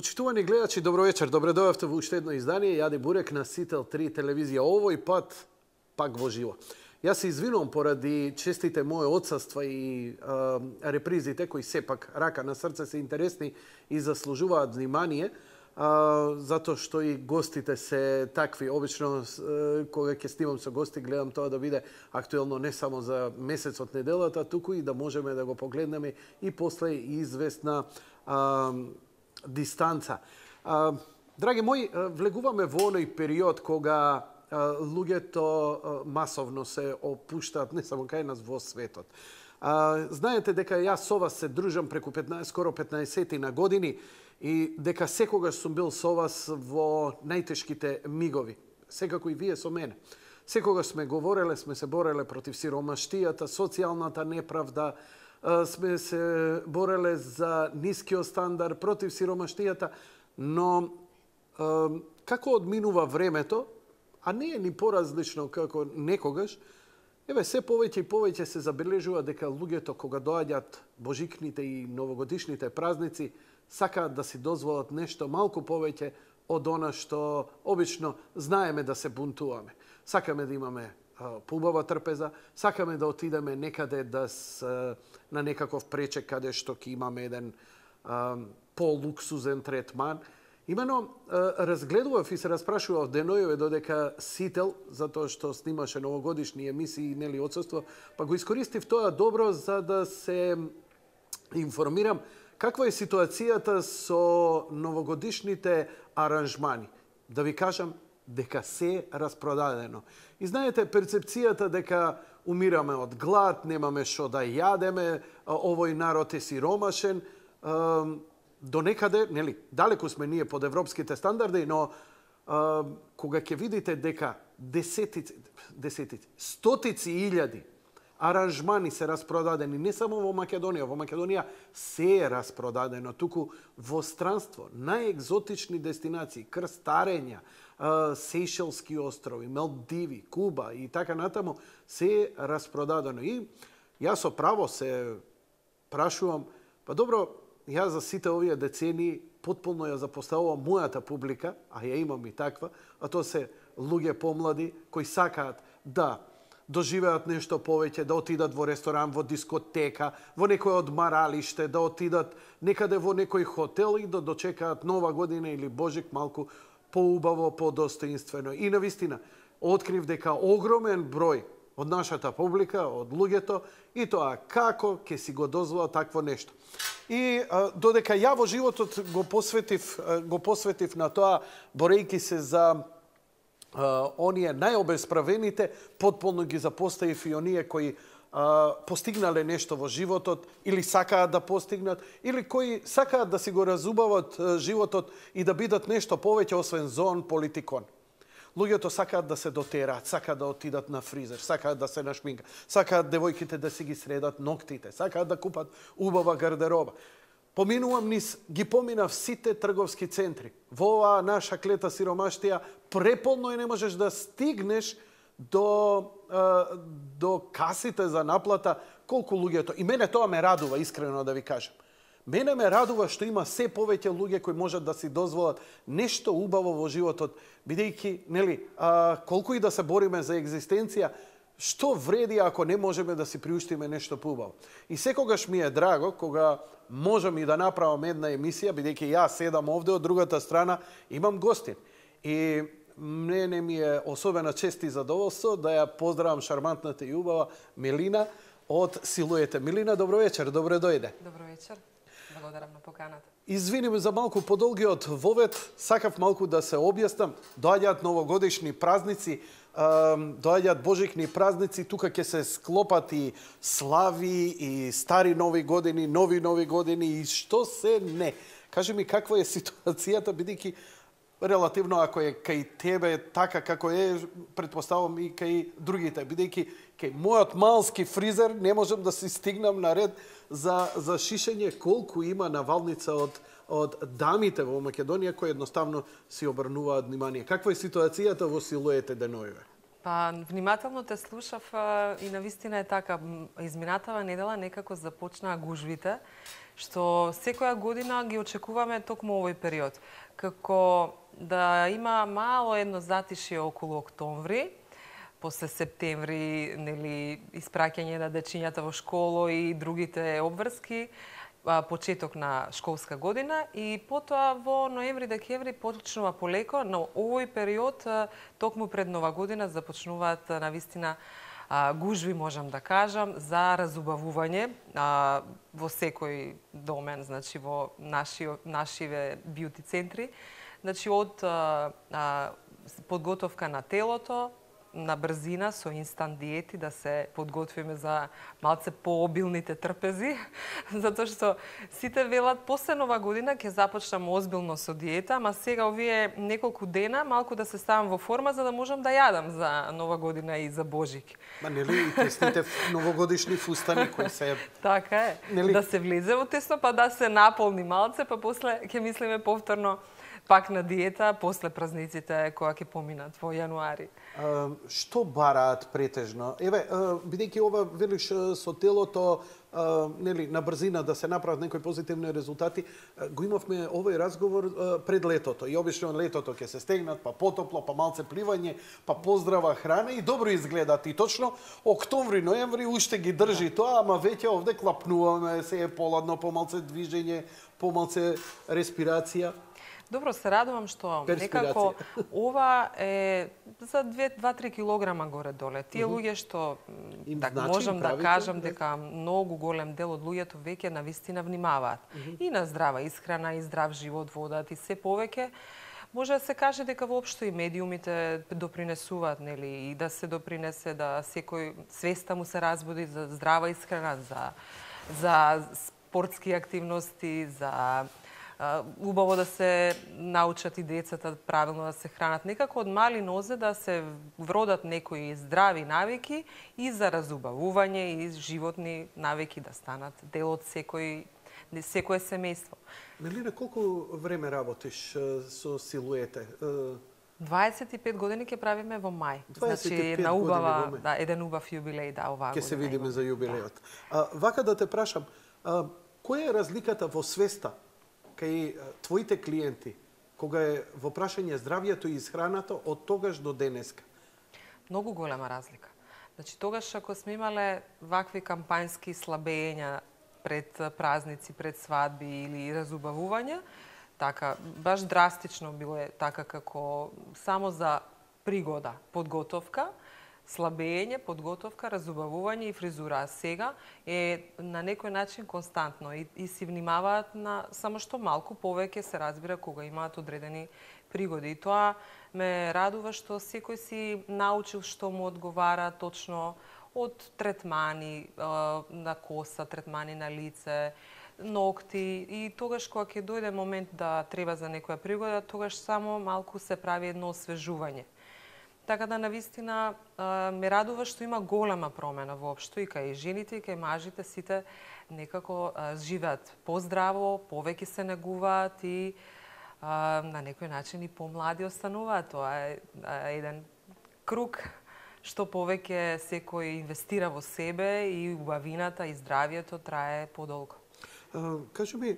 Почитувани гледачи, добро вечер. Добре дојавте во уште едно издание. Јаде Бурек на Сител 3 телевизија. Овој пат пак во живо. Јас се извинувам поради честите моје отсуства и репризите кои сепак рака на срце се интересни и заслужуваат внимание, затоа што и гостите се такви. Обично кога ќе снимам со гости гледам тоа да биде актуелно не само за месецот, неделата, туку и да можеме да го погледнеме и после известна дистанца. Драги мои, влегуваме во оној период кога луѓето масовно се опуштаат не само кај нас, во светот. Знаете дека јас со вас се дружам преку скоро 15 на години и дека секогаш сум бил со вас во најтешките мигови. Секако и вие со мене. Секогаш сме говореле, сме се бореле против сиромаштијата, социјалната неправда, сме се бореле за нискиот стандард, против сиромаштијата, но како одминува времето, а не е ни поразлично како некогаш, се повеќе и повеќе се забележува дека луѓето кога доаѓаат божикните и новогодишните празници, сакаат да си дозволат нешто малку повеќе од она што обично знаеме да се бунтуваме. Сакаме да имаме поубава трпеза, сакаме да отидеме некаде на некаков пречек каде што ќе имаме еден полуксузен третман. Имено, разгледував и се распрашував денојове додека Сител, затоа што снимаше новогодишни емисии, нели отсуство, па го искористив тоа добро за да се информирам каква е ситуацијата со новогодишните аранжмани. Да ви кажам дека се распродадено. И знаете, перцепцијата дека умираме од глад, немаме што да јадеме, овој народ е сиромашен, до некаде, нели, далеку сме ние под европските стандарди, но кога ќе видите дека стотици илјади аранжмани се распродадени не само во Македонија се е распродадено, туку во странство, најегзотични дестинации, крстарења, Сејшелски острови, Малдиви, Куба и така натаму, се е распродадено. И јас со право се прашувам, па добро, јас за сите овие децении потполно ја запоставувам мојата публика, а ја имам и таква, а тоа се луѓе помлади кои сакаат да доживеат нешто повеќе, да отидат во ресторан, во дискотека, во некој одмаралиште, да отидат некаде во некој хотел и да дочекаат Нова година или Божик малку поубаво, подостоинствено. И навистина, открив дека огромен број од нашата публика, од луѓето, и тоа како ќе си го дозвола такво нешто. И додека ја во животот го посветив на тоа, борејќи се за оние најобесправените, потполно ги запоставив и оние кои постигнале нешто во животот или сакаат да постигнат, или кои сакаат да си го разубават животот и да бидат нешто повеќе освен зон политикон. Луѓето сакаат да се дотераат, сакаат да отидат на фризер, сакаат да се нашминкаат, сакаат девојките да си ги средат ноктите, сакаат да купат убава гардероба. Ги поминав сите трговски центри. Во оваа наша клета сиромаштија преполно и не можеш да стигнеш до касите за наплата колку луѓето. И мене тоа ме радува, искрено да ви кажам. Мене ме радува што има се повеќе луѓе кои можат да си дозволат нешто убаво во животот, бидејќи, нели, колку и да се бориме за екзистенција, што вреди ако не можеме да си приуштиме нешто поубаво. И секогаш ми е драго кога можам и да направам една емисија, бидејќи јас седам овде од другата страна, имам гостин. И мене ми е особена чест и задоволство да ја поздравам шармантната и убава Милина од Силуете. Милина, добро вечер, добре дојде. Добро вечер. Благодарам на поканата. Извиним за малку подолгиот вовед, сакав малку да се објаснам. Доаѓаат новогодишни празници, доаѓаат божикни празници, тука ќе се склопат и слави, и стари нови години, нови години, и што се не. Кажи ми каква е ситуацијата, бидејќи релативно ако е кај тебе така како е, предпоставам и кај другите, бидејќи кај мојот малски фризер не можам да си стигнам на ред за шишење колку има навалница од дамите во Македонија кои едноставно си обрнуваат внимание. Каква е ситуацијата во Силуете денојве? Па, внимателно те слушав и навистина е така. Изминатава недела некако започнаа гужвите, што секоја година ги очекуваме токму овој период. Како да има мало едно затишје околу октомври, после септември, нели, испраќање на дечињата во школа и другите обврски, почеток на школска година и потоа во ноември-декември почнува полеко, но овој период токму пред Нова година започнуваат навистина гужви, можам да кажам, за разубавување во секој домен, значи во нашиве бјути центри. Значи од подготовка на телото, на брзина со инстант диети да се подготвиме за малце пообилните трпези, затоа што сите велат после Нова година ќе започнам озбилно со диета, ама сега овие неколку дена малку да се ставам во форма за да можам да јадам за Нова година и за Божик. Ма нели и тесните новогодишни фустани кои се Така е. Нели? Да се влезе во тесно, па да се наполни малце, па после ќе мислиме повторно пак на диета после празниците која ќе поминат во јануари. Што бараат претежно? Еве, бидејќи ова велиш со телото, нели, на брзина да се направат некои позитивни резултати, го имавме овој разговор пред летото. И обично летото ќе се стегнат, па потопло, па малце пливање, па поздрава храна и добро изгледат. И точно октомври, ноември уште ги држи тоа, ама веќе овде клапнуваме, се е поладно, помалце движење, помалце респирација. Добро, се радувам што некако ова е за 2-3 килограма горе-доле. Тие луѓе што така можам да кажам дека многу голем дел од луѓето веќе навистина внимаваат и на здрава исхрана и здрав живот водат и се повеќе може да се каже дека воопшто и медиумите допринесуваат, нели, и да се допринесе да секој свеста му се разбуди за здрава исхрана, за спортски активности, за убаво да се научат и децата правилно да се хранат. Некако од мали нозе да се вродат некои здрави навики и за разубавување и животни навики да станат дел од секое семејство. Нели на колку време работиш со Силуете? 25 години ќе правиме во мај. 25 Значи една убава, години во мај. да, еден убав јубилеј да оваа година. Ќе се видиме имаме. за јубилеот. Вака да те прашам, која е разликата во свеста кај твоите клиенти кога е во прашање здравјето и исхраната од тогаш до денеска? Многу голема разлика. Значи тогаш ако сме имале вакви кампањски слабења пред празници, пред свадби или разубавувања, така баш драстично било така како само за пригода, подготовка, слабење, подготовка, разубавување и фризура. А сега е на некој начин константно и си внимаваат на само што малку повеќе се разбира кога имаат одредени пригоди. И тоа ме радува што секој си научил што му одговара точно од третмани на коса, третмани на лице, ногти и тогаш кога ќе дојде момент да треба за некоја пригода, тогаш само малку се прави едно освежување. Така да навистина ме радува што има голема промена воопшто и кај жените и кај мажите сите некако живеат поздраво, повеќе се негуваат и на некој начин и помлади остануваат. Тоа е еден круг што повеќе секој инвестира во себе и убавината и здравието трае подолго. Кажи ми,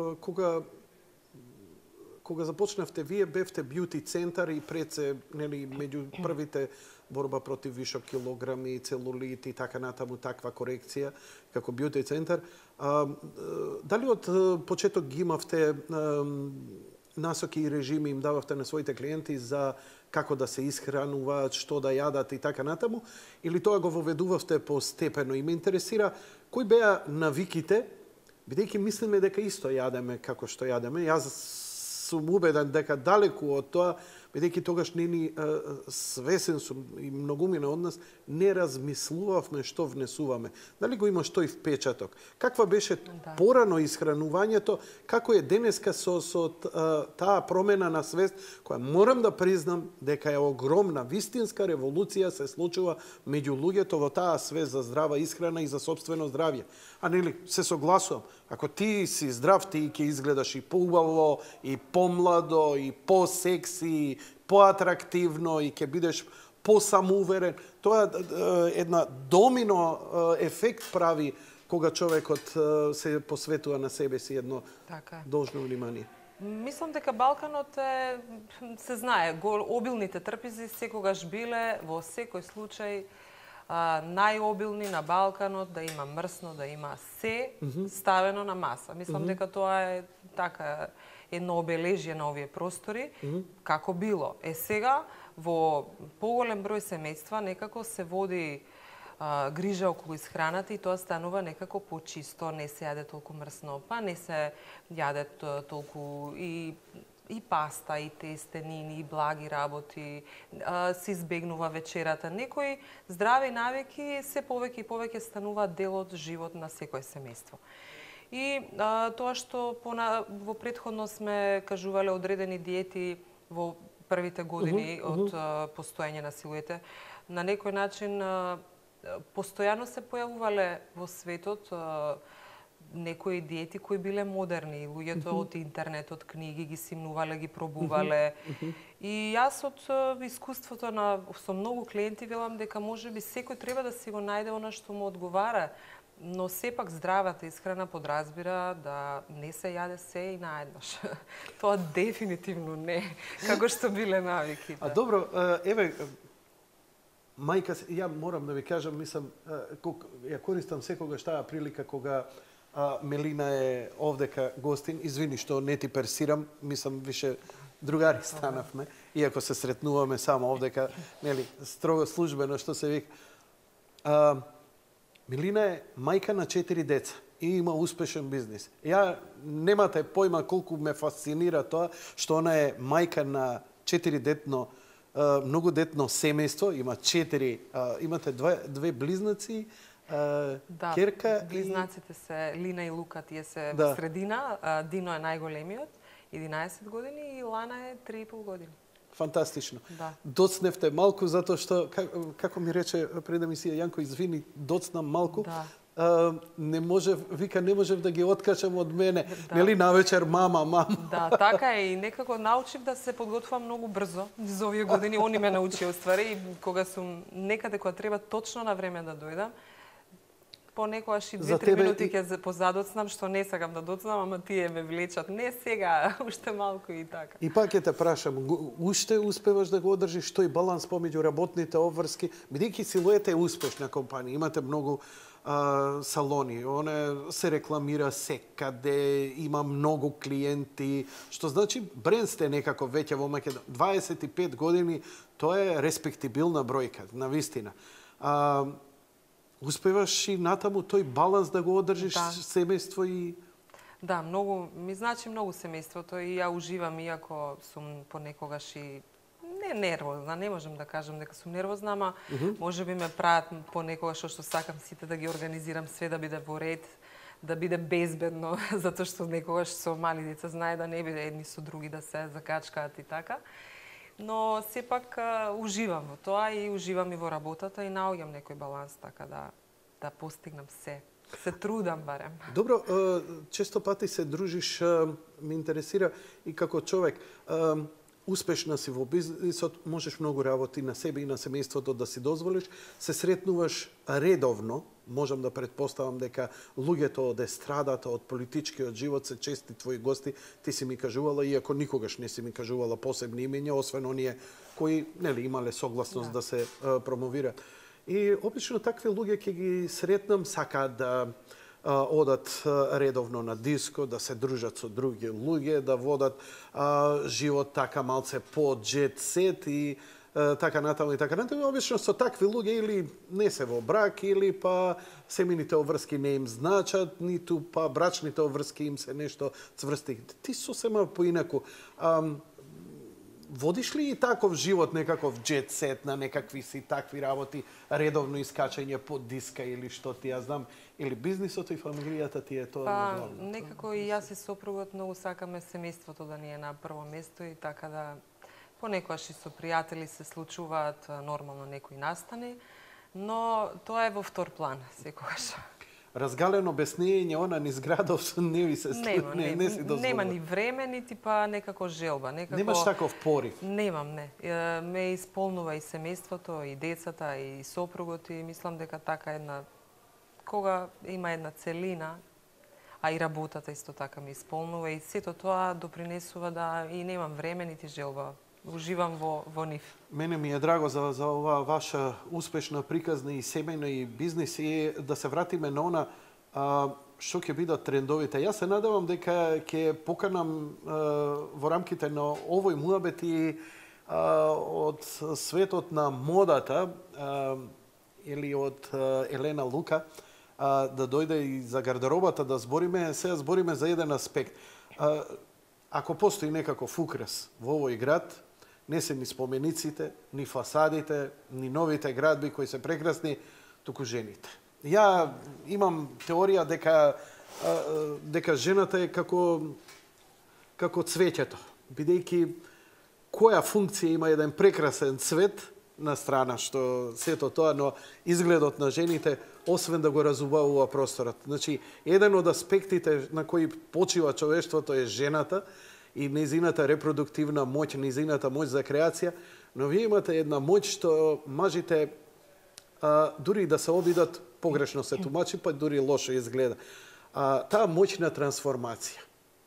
кога започнавте, вие бевте бјути центар и пред се, нели, меѓу првите борба против вишок килограми, целулит и така натаму, таква корекција како бјути центар. Дали од почеток ги имавте насоки и режими им дававте на своите клиенти за како да се исхрануваат, што да јадат и така натаму, или тоа го воведувавте постепено? И ме интересира кои беа навиките, бидејќи мислиме дека исто јадеме како што јадеме. Јас сум убеден дека далеку од тоа, бидејќи тогаш не ни свесен сум и многумина од нас не размислувавме што внесуваме. Дали го имаш тој впечаток? Каква беше порано исхранувањето? Како е денеска со таа промена на свест, која морам да признам дека е огромна, вистинска револуција се случува меѓу луѓето во таа свест за здрава исхрана и за сопствено здравје. А нели, се согласувам, ако ти си здрав, ти ќе изгледаш и поубаво, и помладо, и посекси, поатрактивно и ќе бидеш посамоуверен. Тоа една домино ефект прави кога човекот се посветува на себе си едно должно внимание. Мислам дека Балканот се знае, обилните трпези секогаш биле во секој случај најобилни на Балканот, да има мрсно, да има се ставено на маса. Мислам дека тоа е така едно обележје на овие простори, како било. Сега, во поголем број семејства, некако се води грижа околу исхраната и тоа станува некако почисто, не се јаде толку мрсно, па не се јаде толку и паста, и тестенини, и благи работи, се избегнува вечерата. Некои здрави навики се повеќе и повеќе стануваат дел од живот на секој семејство. И тоа што во претходно сме кажувале одредени диети во првите години од постоење на силуете, на некој начин постојано се појавувале во светот некои диети кои биле модерни. Луѓето од интернет, од книги ги симнувале, ги пробувале. И јас од искуството со многу клиенти велам дека можеби секој треба да си го најде она што му одговара, но сепак здравата исхрана подразбира да не се јаде се и наеднаш. Тоа дефинитивно не, како што биле навики. А добро, еве, мајка, ја морам да ви кажам, мислам, ја користам секогаш таа прилика кога Мелина е овдека гостин. Извини што не ти персирам, мислам више другари станавме, иако се сретнуваме само овдека, нели, строго службено што се вика. Мелина е мајка на 4 деца и има успешен бизнис. Ја немате појма колку ме фасцинира тоа што она е мајка на 4-детно многу детно семејство, има 4, имате две близнаци, керка и... Близнаците се Лина и Лука, тие се во средина, Дино е најголемиот, 11 години и Лана е 3,5 години. Фантастично. Доцневте малку затоа што, како ми рече пред емисија Јанко, извини, доцнам малку. Не можев да ги откачам од мене. Нели навечер мама. Да, така е, и некако научив да се подготвувам многу брзо за овие години. Они ме научи оствари и кога сум некаде кога треба точно на време да дојдам. Понекогаш и 2-3 минути ќе позадоцнам, што не сакам да доцнам, ама тие ме влечат. Не сега, уште малку и така. И пак ќе те прашам, уште успеваш да го одржиш тој баланс помеѓу работните обврски, бидејќи Силуета е успешна компанија, имате многу салони, оне се рекламира секаде, има многу клиенти, што значи бренд сте некако веќе во Македонија. 25 години, тоа е респектибилна бројка, навистина. Успеваш и натаму тој баланс да го одржиш семејство и... Да, многу, ми значи многу семејството и ја уживам, иако сум понекогаш и не нервозна, не можам да кажам дека сум нервозна, ама можеби ме прават понекогаш што сакам сите да ги организирам све да биде во ред, да биде безбедно, затоа што некогаш со мали деца знае да не биде едни со други да се закачкаат и така. Но сепак уживам во тоа и уживам и во работата и наоѓам некој баланс така да постигнам се. Се трудам барем. Добро, често пати се дружиш, ме интересира и како човек. Успешна си во бизнисот, можеш многу работи на себе и на семејството да си дозволиш, се сретнуваш редовно, можам да предпоставам дека луѓето од естрадата, од политичкиот живот се чести твои гости, ти си ми кажувала, иако никогаш не си ми кажувала посебни имења, освен оние кои нели имале согласност да се промовираат. И обично такви луѓе ќе ги сретнам, сакаат да одат редовно на диско, да се дружат со други луѓе, да водат живот така малце по джет сет и така натаму и така натаму. Обично со такви луѓе или не се во брак, или па семејните обврски не им значат, ниту па брачните обврски им се нешто цврсти. Ти сосема поинаку. Водиш ли и таков живот, некаков джет сет на некакви си такви работи, редовно искачање по диска или што ти ја знам, или бизнисот и фамилијата ти е тоа? Некако и јас и сопругот многу сакаме семејството да ни е на прво место и така да понекогаш и со пријатели се случуваат нормално некои настани, но тоа е во втор план секогаш. разгалено обяснење, она низ градов не ви се не си дозволува. Нема ни време, нити па некако желба. Немаш таков порив? Немам, не. Ме исполнува и семејството, и децата, и сопругот, и мислам дека така една... Кога има една целина, а и работата исто така ме исполнува, и сето тоа допринесува да и немам време, нити желба. Уживам во нив. Мене ми е драго за оваа ваша успешна приказна и семејна и бизнес и да се вратиме на она што ќе бидат трендовите. Јас се надевам дека ќе поканам во рамките на овој муабет и од светот на модата или од Елена Лука да дојде и за гардеробата да збориме. Сега збориме за еден аспект. Ако постои некаков украс во овој град, не се ни спомениците, ни фасадите, ни новите градби кои се прекрасни, туку жените. Ја имам теорија дека жената е како цвеќето, бидејќи која функција има еден прекрасен цвет на страна што сето тоа, но изгледот на жените, освен да го разубавува просторот. Значи, еден од аспектите на кои почива човештвото е жената, и незината репродуктивна моќ, незината моќ за креација, но вие имате една моќ што мажите дури да се обидат, погрешно се тумачи, па дури лошо изгледа. Таа моќна трансформација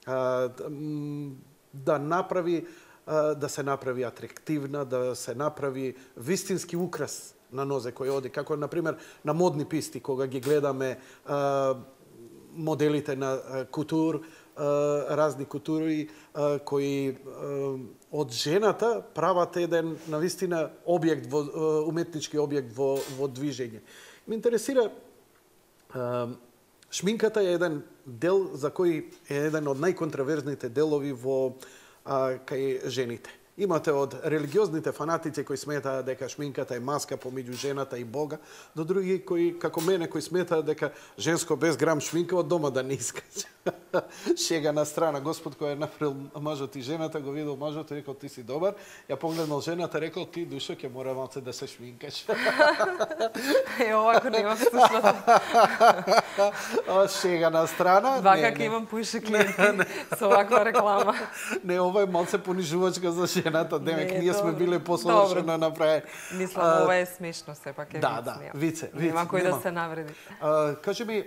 да се направи атрактивна, да се направи вистински украс на нозе кој оди, како например на модни писти кога ги гледаме моделите на кутур, разни кутури кои од жената прават еден навистина објект, уметнички објект во движење. Ме интересира, шминката е еден дел за кој е еден од најконтраверзните делови кај жените. Имате од религиозните фанатици кои сметаат дека шминката е маска помеѓу жената и Бога, до други кои, како мене, кои сметаат дека женско без грам шминка од дома да не искаш. Шега на страна. Господ кој е направил мажот и жената, го видел мажот и рекол ти си добар. Ја погледнал жената, рекол ти душо ќе мора малце да се шминкаш. Овако нема слушнато. Шега на страна. Вака ќе имам поише клиенти со оваква реклама. Не, ова е малце понижувачка за жената. Демек, ние сме биле посовршено направени. Мислам, ова е смешно сепак. Да, вице. Нема кој да се навреди. Кажи ми,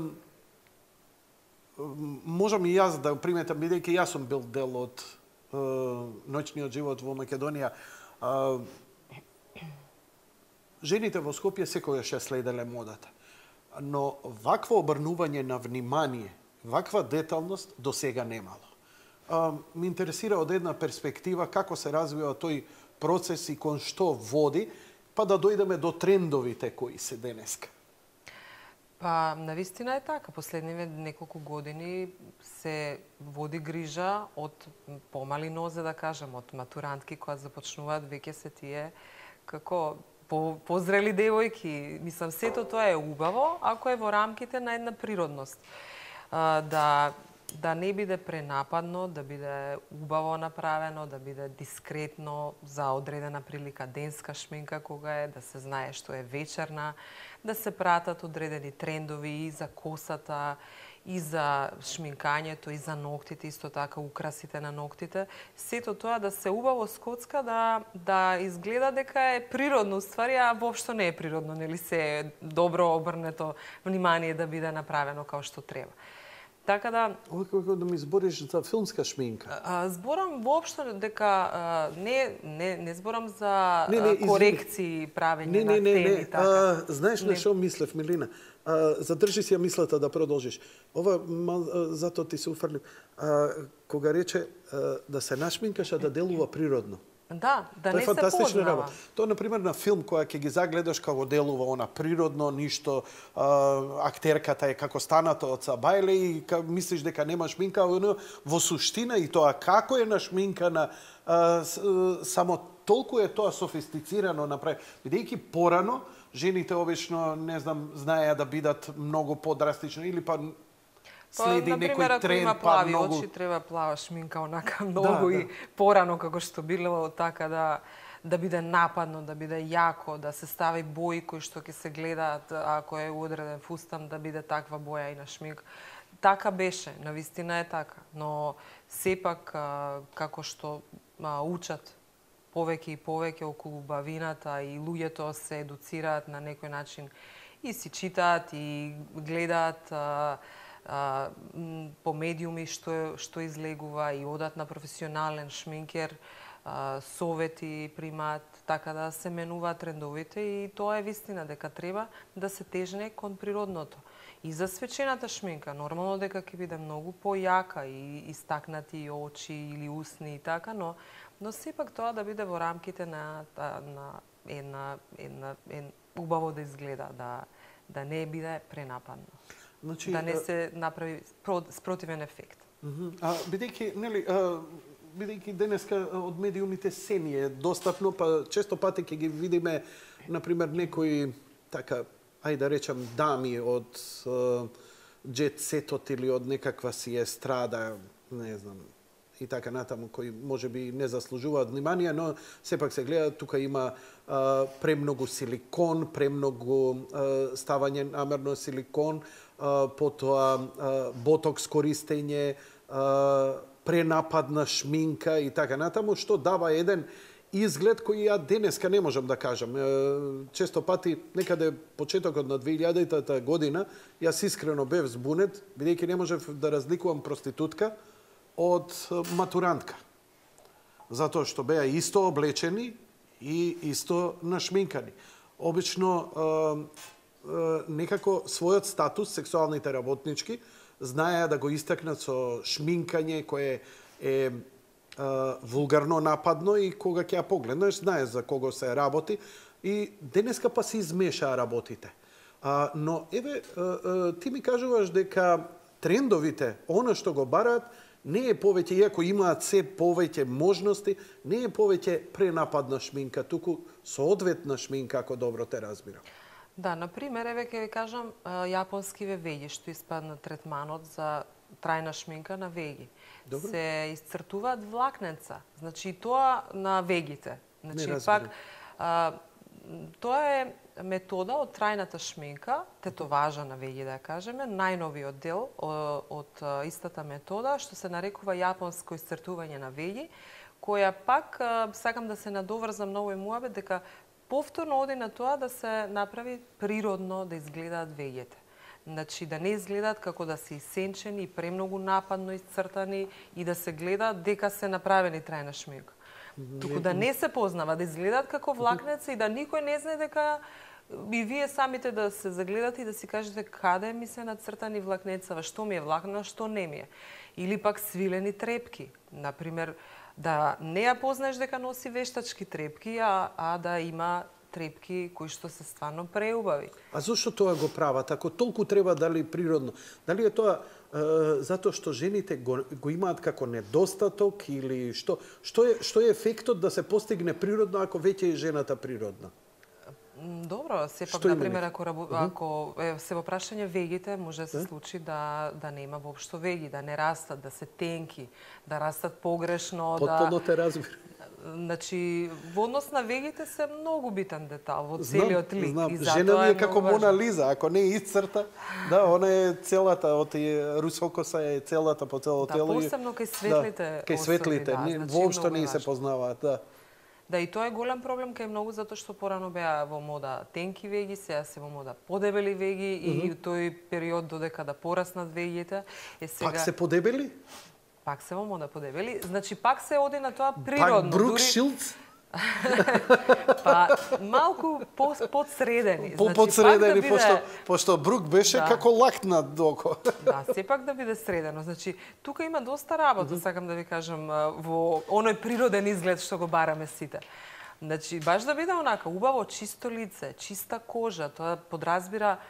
можам и јас да приметам, бидејќи јас сум бил дел од ноќниот живот во Македонија, жените во Скопје секогаш ја следеле модата. Но вакво обрнување на внимание, ваква деталност до сега немало. Ме интересира од една перспектива како се развива тој процес и кон што води, па да дојдеме до трендовите кои се денеска. Па, навистина е така. Последниве неколку години се води грижа од помали нозе, да кажем, од матурантки кои започнуваат веќе се тие како позрели девојки. Мислам, сето тоа е убаво, ако е во рамките на една природност. Да не биде пренападно, да биде убаво направено, да биде дискретно за одредена прилика, денска шминка кога е, да се знае што е вечерна, да се пратат одредени трендови и за косата, и за шминкањето, и за ноктите, исто така украсите на ноктите. Сето тоа да се убаво скоцка, да изгледа дека е природно, ствари, а воопшто не е природно, нели се е добро обрнето внимание да биде направено како што треба. Така да... Ова како да ми збориш за филмска шминка. Зборам воопшто дека не зборам за корекции правење на теми. Така. Знаеш на што мислев, Милина? Задржи си ја мислата да продолжиш. Ова, затоа ти се уфрлив. Кога рече да се нашминкаш, а да делува природно. Да не се познава. Тоа, например, на филм која ќе ги загледаш како делува она природно, ништо, актерката е како станата од Сабајле и мислиш дека нема шминка, во суштина и тоа како е нашминкана, само толку е тоа софистицирано направи. Бидејќи порано, жените обично, не знам, знаеа да бидат многу подрастично или па следи некој тренд, ако има плави очи, треба плава шминка онака многу и порано како што било, така да биде нападно, да биде јако, да се стави бои кои што ќе се гледаат, ако е одреден фустан, да биде таква боја и на шминк. Така беше, навистина е така, но сепак како што учат повеќе и повеќе околу убавината и луѓето се едуцираат на некој начин и си читаат и гледаат по медиуми што излегува и одат на професионален шминкер, совети примаат, така да се менуваат трендовите и тоа е вистина дека треба да се тежне кон природното. И за свечената шминка, нормално дека ќе биде многу појака и истакнати очи или усни и така, но сепак тоа да биде во рамките на убаво да изгледа, да не биде пренападно. Значи, да не се направи спротивен ефект. Бидејќи денеска од медиумите се ни е достапно, па често пати ќе ги видиме, например, некои така, ајде да речам, дами од джет сетот или од некаква си естрада, не знам, и така натаму, кои може би не заслужуваат внимание, но сепак се гледа, тука има премногу силикон, премногу ставање намерно силикон, потоа ботокс користење, пренападна шминка и така натаму, што дава еден изглед кој ја денеска не можам да кажам. Често пати, некаде почетокот на 2000-та година, јас искрено бев збунет, бидејќи не можев да разликувам проститутка од матурантка. Затоа што беа исто облечени и исто нашминкани. Обично, некако својот статус, сексуалните работнички, знаеа да го истакнат со шминкање кое е вулгарно нападно и кога ќе ја погледнеш, знаеш за кого се работи и денеска па се измешаа работите. Но еве, ти ми кажуваш дека трендовите, она што го бараат, не е повеќе, иако имаат се повеќе можности, не е повеќе пренападна шминка, туку соодветна шминка, ако добро те разбирам. Да, например, еве ќе ви кажам јапонски веги што испадна третманот за трајна шминка на веги. Добро. Се исцртуваат влакненца. Значи тоа на вегите. Значи пак тоа е метода од трајната шминка, тетоважа на веги да ја кажеме, најновиот дел од истата метода што се нарекува јапонско исцртување на веги, која пак сакам да се надоврзам на овој муабет дека повторно оди на тоа да се направи природно да изгледаат веѓите. Значи да не изгледаат како да се исенчени и премногу нападно исцртани и да се гледа дека се направени трајна шминка. Туку да не се познава, да изгледаат како влакнеца и да никој не знае дека и вие самите да се загледате и да си кажете каде ми се нацртани влакнецава, што ми е влакнено, што не ми е. Или пак свилени трепки. Например, да не ја познаеш дека носи вештачки трепки, а да има трепки кои што се стварно преубави. А зошто тоа го прават? Ако толку треба, дали природно? Дали е тоа затоа што жените го имаат како недостаток или што е ефектот да се постигне природно ако веќе е жената природна? Добро, сепак, например, ако се во прашање вегите, може да се случи да нема воопшто веги, да не растат, да се тенки, да растат погрешно. Потполно те разбирам. Значи, во однос на вегите се многу битен детал во целиот лик. Знам. Жена ми е како Мона Лиза, ако не исцрта, да, она е целата, од русокоса е целата по цело тело. Да, посебно кај светлите особи. Кај светлите, воопшто не се познаваат, да. Да, и тоа е голем проблем кај многу, затоа што порано беа во мода тенки веги, сега се во мода подебели веги и тој период додека да пораснат вегите е сега... Пак се подебели? Пак се во мода подебели. Значи, пак се оди на тоа природно. Пак Брук Шилдс? Па, малку подсредени. Подсредени, пошто Брук беше како лакнат доко. Да, сепак да биде средено. Значи, тука има доста работа, сакам да ви кажам, во оној природен изглед што го бараме сите. Значи, баш да биде онака убаво, чисто лице, чиста кожа, тоа подразбира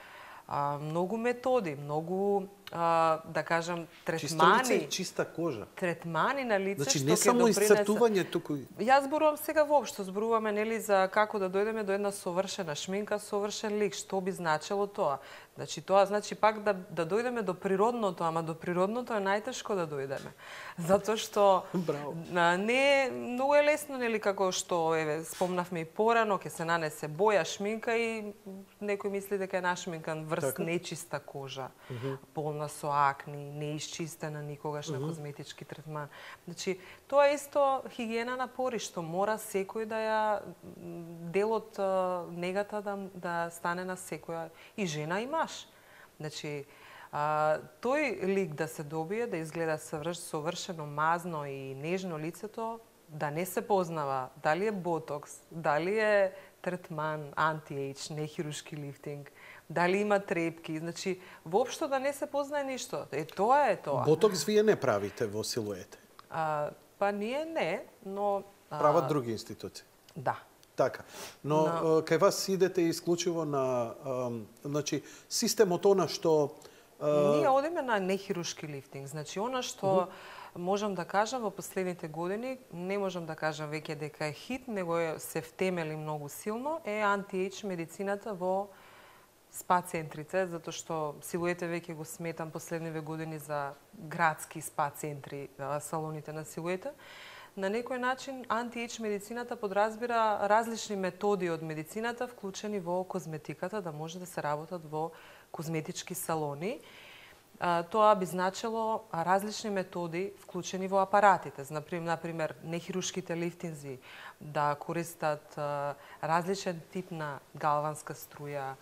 многу методи, многу, да кажам, Чисто лице и третмани. чиста кожа. Третмани на лице Значи што не ќе само допринесе. исцртување, туку и Јас зборувам сега воопшто, зборуваме нели за како да дојдеме до една совршена шминка, совршен лик, што би значело тоа. Значи тоа значи пак да дојдеме до природното, ама до природното е најтешко да дојдеме. Затоа што Браво. не многу е лесно нели како што еве спомнавме и порано, ќе се нанесе боја, шминка и некој мисли дека е нашминкан врз нечиста кожа, полна со акни, неисчистена никогаш на козметички третман. Значи тоа е исто хигиена на пори што мора секој да ја дел од негата да стане на секоја и жена и маж. Значи тој лик да се добие, да изгледа совршено мазно и нежно лицето, да не се познава дали е ботокс, дали е третман, анти-ейдж, нехирушки лифтинг, дали има трепки, значи воопшто да не се познае ништо. Тоа е тоа. ботокс вие не правите во силуете. Па ние не, но Прават други институции. да. Така. Но кај вас идете исклучиво на значи системот она што Ние одиме на нехирушки лифтинг. Значи она што можам да кажам во последните години, не можам да кажам веќе дека е хит, него се втемели многу силно, е анти-ейдж медицината во спа центрите, затоа што силуете веќе го сметам последниве години за градски спа центри, салоните на силуете. На некој начин анти-ейдж медицината подразбира различни методи од медицината вклучени во козметиката, да може да се работат во козметички салони. Тоа би значело различни методи вклучени во апаратите. Например, нехирушките лифтинзи да користат различен тип на галванска струја,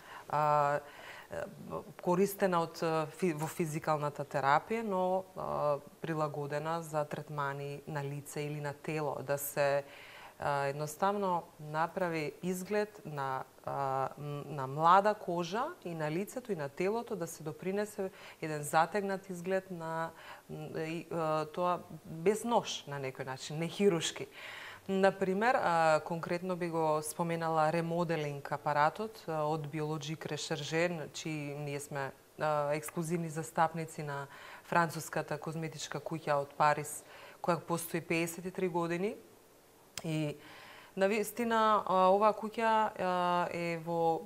користена во физикалната терапија, но прилагодена за третмани на лице или на тело, да се едноставно направи изглед на млада кожа и на лицето и на телото, да се допринесе еден затегнат изглед на тоа без нож на некој начин, не хирушки. Например, конкретно би го споменала ремоделинг апаратот од Biologique Recherche, чии ние сме ексклузивни застапници на француската козметичка куќа од Париз, која постои 53 години. И навистина оваа куќа е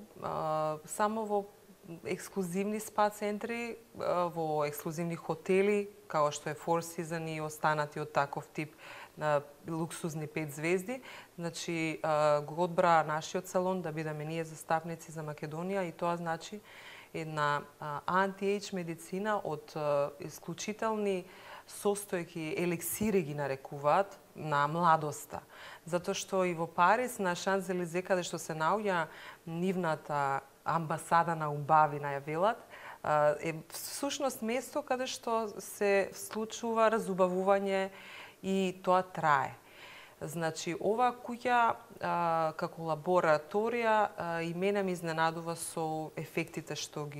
само во ексклузивни спа центри, во ексклузивни хотели, како што е Four Seasons и останати од таков тип на луксузни 5 звезди. Значи, го одбра нашиот салон да бидеме ние застапници за Македонија и тоа значи една анти-ейдж медицина од исклучителни состојки, елексири ги нарекуваат, на младоста. Затоа што и во Париз, на Шанзелизе, каде што се наоѓа нивната амбасада на убавина, ја велат, е всушност место каде што се случува разубавување и тоа трае. Значи, ова куќа како лабораторија и мене ми изненадува со ефектите што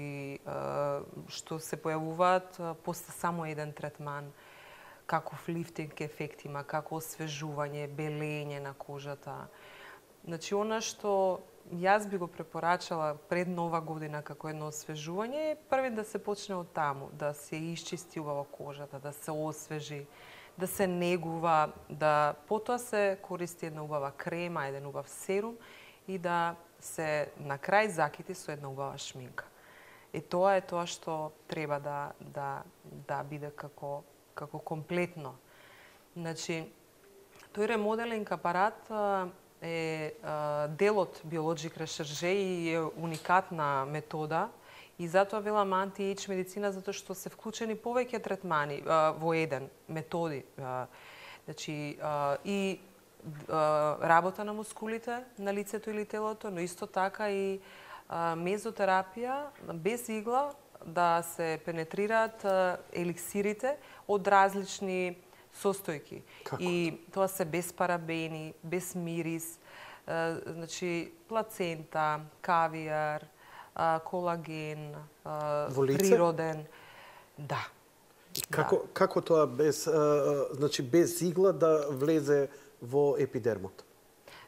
се појавуваат после само еден третман. Каков лифтинг ефект има, како освежување, белење на кожата. Значи, она што јас би го препорачала пред Нова година како едно освежување е први да се почне од таму, да се исчисти убаво кожата, да се освежи, да се негува, да потоа се користи една убава крема, еден убав серум и да се на крај закити со една убава шминка. И тоа е тоа што треба да биде како комплетно. Значи, тој ремоделинг апарат е дел од Biologique Recherche и е уникатна метода и затоа велам анти-ейдж медицина, затоа што се вклучени повеќе третмани во еден методи. Значи, и работа на мускулите на лицето или телото, но исто така и мезотерапија без игла, да се пенетрираат еликсирите од различни состојки. Како? И тоа се без парабени, без мирис, значи плацента, кавијар, колаген, природен. Да. Како тоа без игла да влезе во епидермот?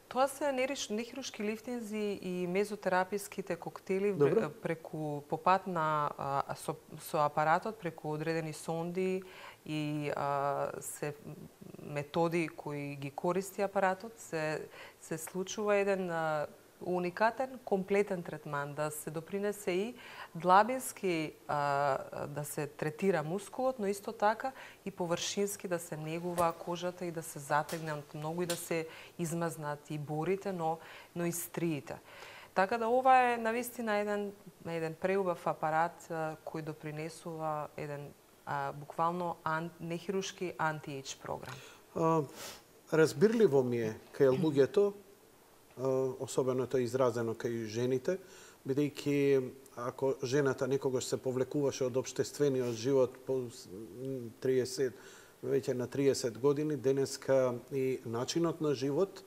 Тоа се нехируршки лифтинзи и мезотераписките коктели преку по пат на со апаратот, преку одредени сонди и се методи кои ги користи апаратот, се случува еден уникатен, комплетен третман, да се допринесе и длабински да се третира мускулот, но исто така и површински да се негува кожата и да се затегнат многу и да се измазнат и борите, но и стриите. Така да ова е навистина еден преубав апарат кој допринесува еден буквално нехируршки анти-ејдж програм. Разбирливо ми е кај луѓето, особено тоа изразено кај жените, бидејќи ако жената некогаш се повлекуваше од општествениот живот по 30, веќе на 30 години, денеска и начинот на живот,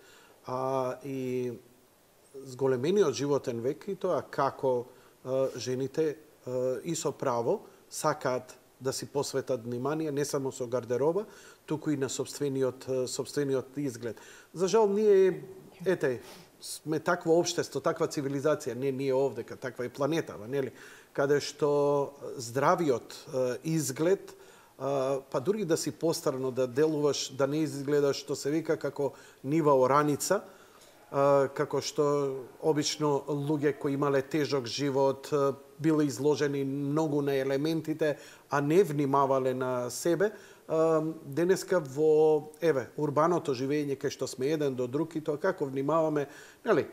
и зголемениот животен век и тоа како жените и со право сакаат да си посветат внимание не само со гардероба, туку и на сопствениот изглед. За жал ние сме такво општество, таква цивилизација, не ние овдека, таква е планетава, нели? Каде што здравиот изглед, па дури да си постарно, да делуваш, да не изгледаш што се вика како нива ораница, како што обично луѓе кои имале тежок живот, биле изложени многу на елементите, а не внимавале на себе, денеска во урбаното живење кај што сме еден до друг и тоа како внимаваме, нели,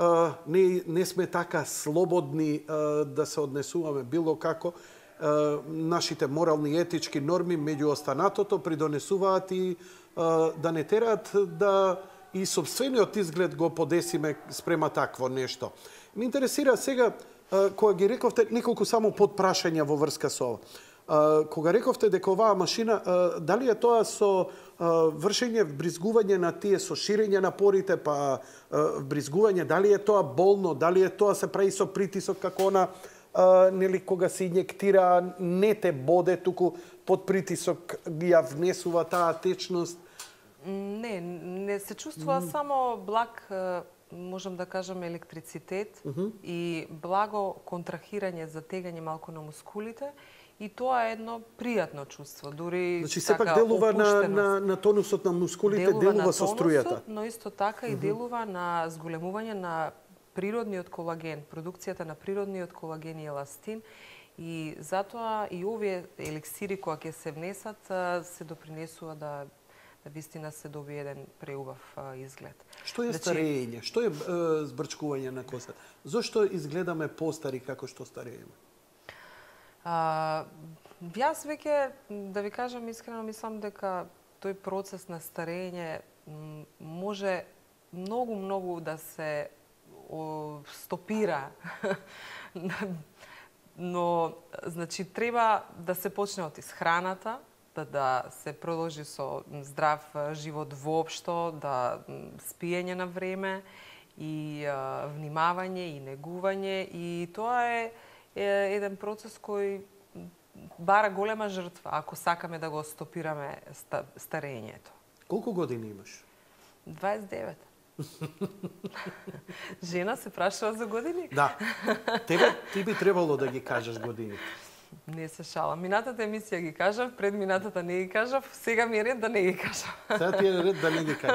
не сме така слободни да се однесуваме било како, нашите морални и етички норми меѓу останатото придонесуваат и да не тераат да и собствениот изглед го подесиме спрема такво нешто. Ме интересира сега, кога ги рековте неколку само подпрашања во врска со ова. Кога рековте дека оваа машина, дали е тоа со вршење вбризгување на тие со ширење на порите, па вбризгување, дали е тоа болно, дали е тоа се прави со притисок како она, нели кога се инјектира, не те боде, туку под притисок ја внесува таа течност? Не се чувствува само благ, можам да кажам, електрицитет и благо контрахирање, затегање малку на мускулите. И тоа е едно пријатно чувство, дури значи сепак делува на тонусот на мускулите, делува со струјата. Но исто така и делува на зголемување на природниот колаген, продукцијата на природниот колаген и еластин. И затоа и овие еликсири кои ќе се внесат се допринесува да вистина се добие еден преубав изглед. Што е старење? Што е збрчкување на косата? Зошто изгледаме постари како што старееме? Јас веќе, да ви кажам искрено, мислам дека тој процес на старење може многу да се стопира. Но, значи, треба да се почне од исхраната, да се продолжи со здрав живот воопшто, да спиење на време и внимавање и негување, и тоа е еден процес кој бара голема жртва, ако сакаме да го стопираме старењето. Колку години имаш? 29. Жена се прашува за години? Да. Ти би требало да ги кажеш годините. Не се шалам. Минатата емисија ги кажав, пред минатата не ги кажав, сега ми е ред да не ги кажав. Сега ти е ред да не ги кажав.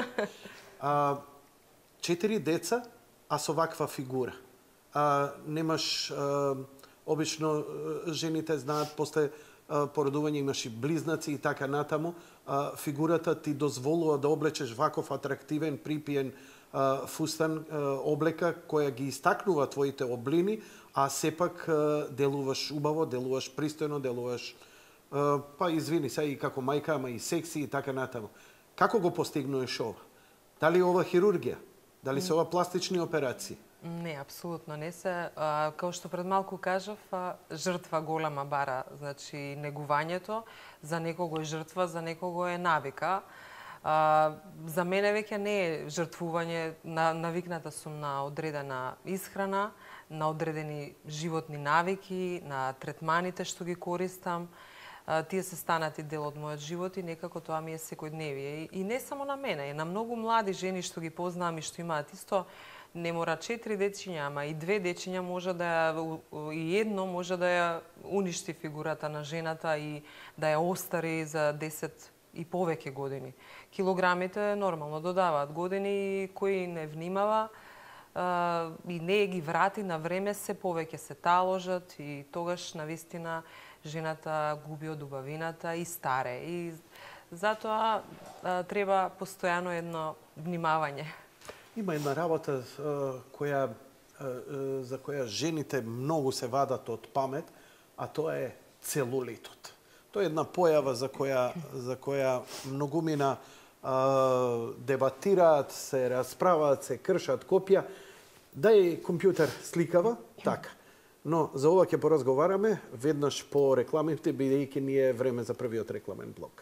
4 деца, а со ваква фигура. Немаш, обично жените знаат, после породување имаш и близнаци и така натаму. Фигурата ти дозволува да облечеш ваков атрактивен, припиен фустан облека која ги истакнува твоите облини, а сепак делуваш убаво, делуваш пристојно, делуваш, па извини, сега и како мајка, ама и секси и така натаму. Како го постигнуеш ова? Дали ова хирургија? Дали се ова пластични операции? Не, апсолутно не се. Као што пред малку кажав, жртва голема бара. Значи, негувањето за некого е жртва, за некого е навика. За мене веќе не е жртвување, навикната сум на одредена исхрана, на одредени животни навики, на третманите што ги користам. тие се станати дел од мојот живот и некако тоа ми е секојдневие. И не само на мене, и на многу млади жени што ги познавам и што имаат исто, не мора 4 дечиња, ама и 2 дечиња може да ја, и едно може да ја уништи фигурата на жената и да ја остари за 10 и повеќе години. Килограмите нормално додаваат години и кој не внимава и не ги врати на време, се повеќе се таложат и тогаш навистина жената губи од убавината и старе. И затоа треба постојано едно внимавање. Има една работа за која жените многу се вадат од памет, а тоа е целулитот. Тоа е една појава за која многумина дебатираат, се расправаат, се кршат копија. Да и компјутер сликава, така. Но за ова ќе поразговараме веднаш по рекламите, бидејќи ни е време за првиот рекламен блок.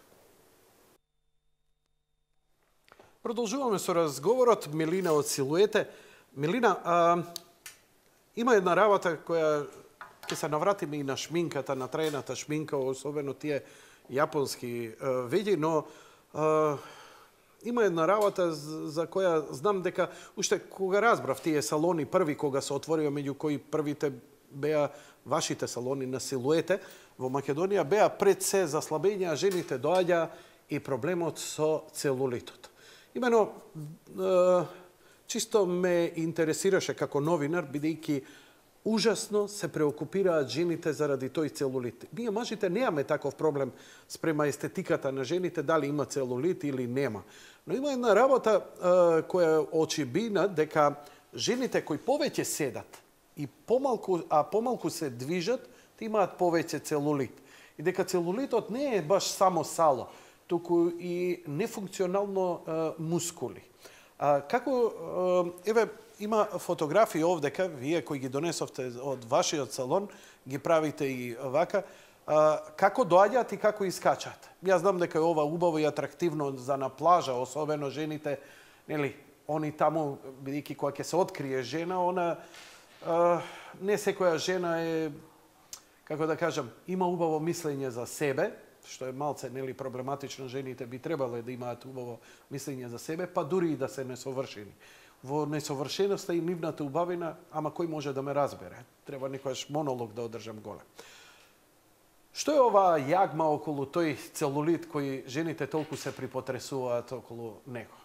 Продолжуваме со разговорот. Милина од Силуете. Милина, има една работа која ќе се навратиме и на шминката, на трајната шминка, особено тие јапонски види, но има една работа за која знам дека уште кога разбрав тие салони први кога се отворија, меѓу кои првите беа вашите салони на Силуете во Македонија, беа пред се заслабења, жените доаѓа и проблемот со целулитот. Имено, чисто ме интересираше како новинар, бидејќи ужасно се преокупираат жените заради тој целулит. Ние мажите немаме таков проблем спрема естетиката на жените, дали има целулит или нема. Но има една работа која очебина дека жените кои повеќе седат и помалку се движат, имаат повеќе целулит. И дека целулитот не е баш само сало, туку и нефункционално мускули. Еве, има фотографии овдека, вие кои ги донесовте од вашиот салон, ги правите и вака, како доаѓаат и како искачат. Јас знам дека е ова убаво и атрактивно за на плажа, особено жените, нели, они таму, бидејќи кога ќе се открие жена, она не секоја жена е, како да кажам, има убаво мислење за себе, што е малце нели проблематично, жените би требале да имаат убаво мислење за себе, па дури и да се несовршени. Во несовршеноста и нивната убавина, ама кој може да ме разбере? Треба некојаш монолог да одржам голем. Што е оваа јагма околу тој целулит кој жените толку се припотресуваат околу него?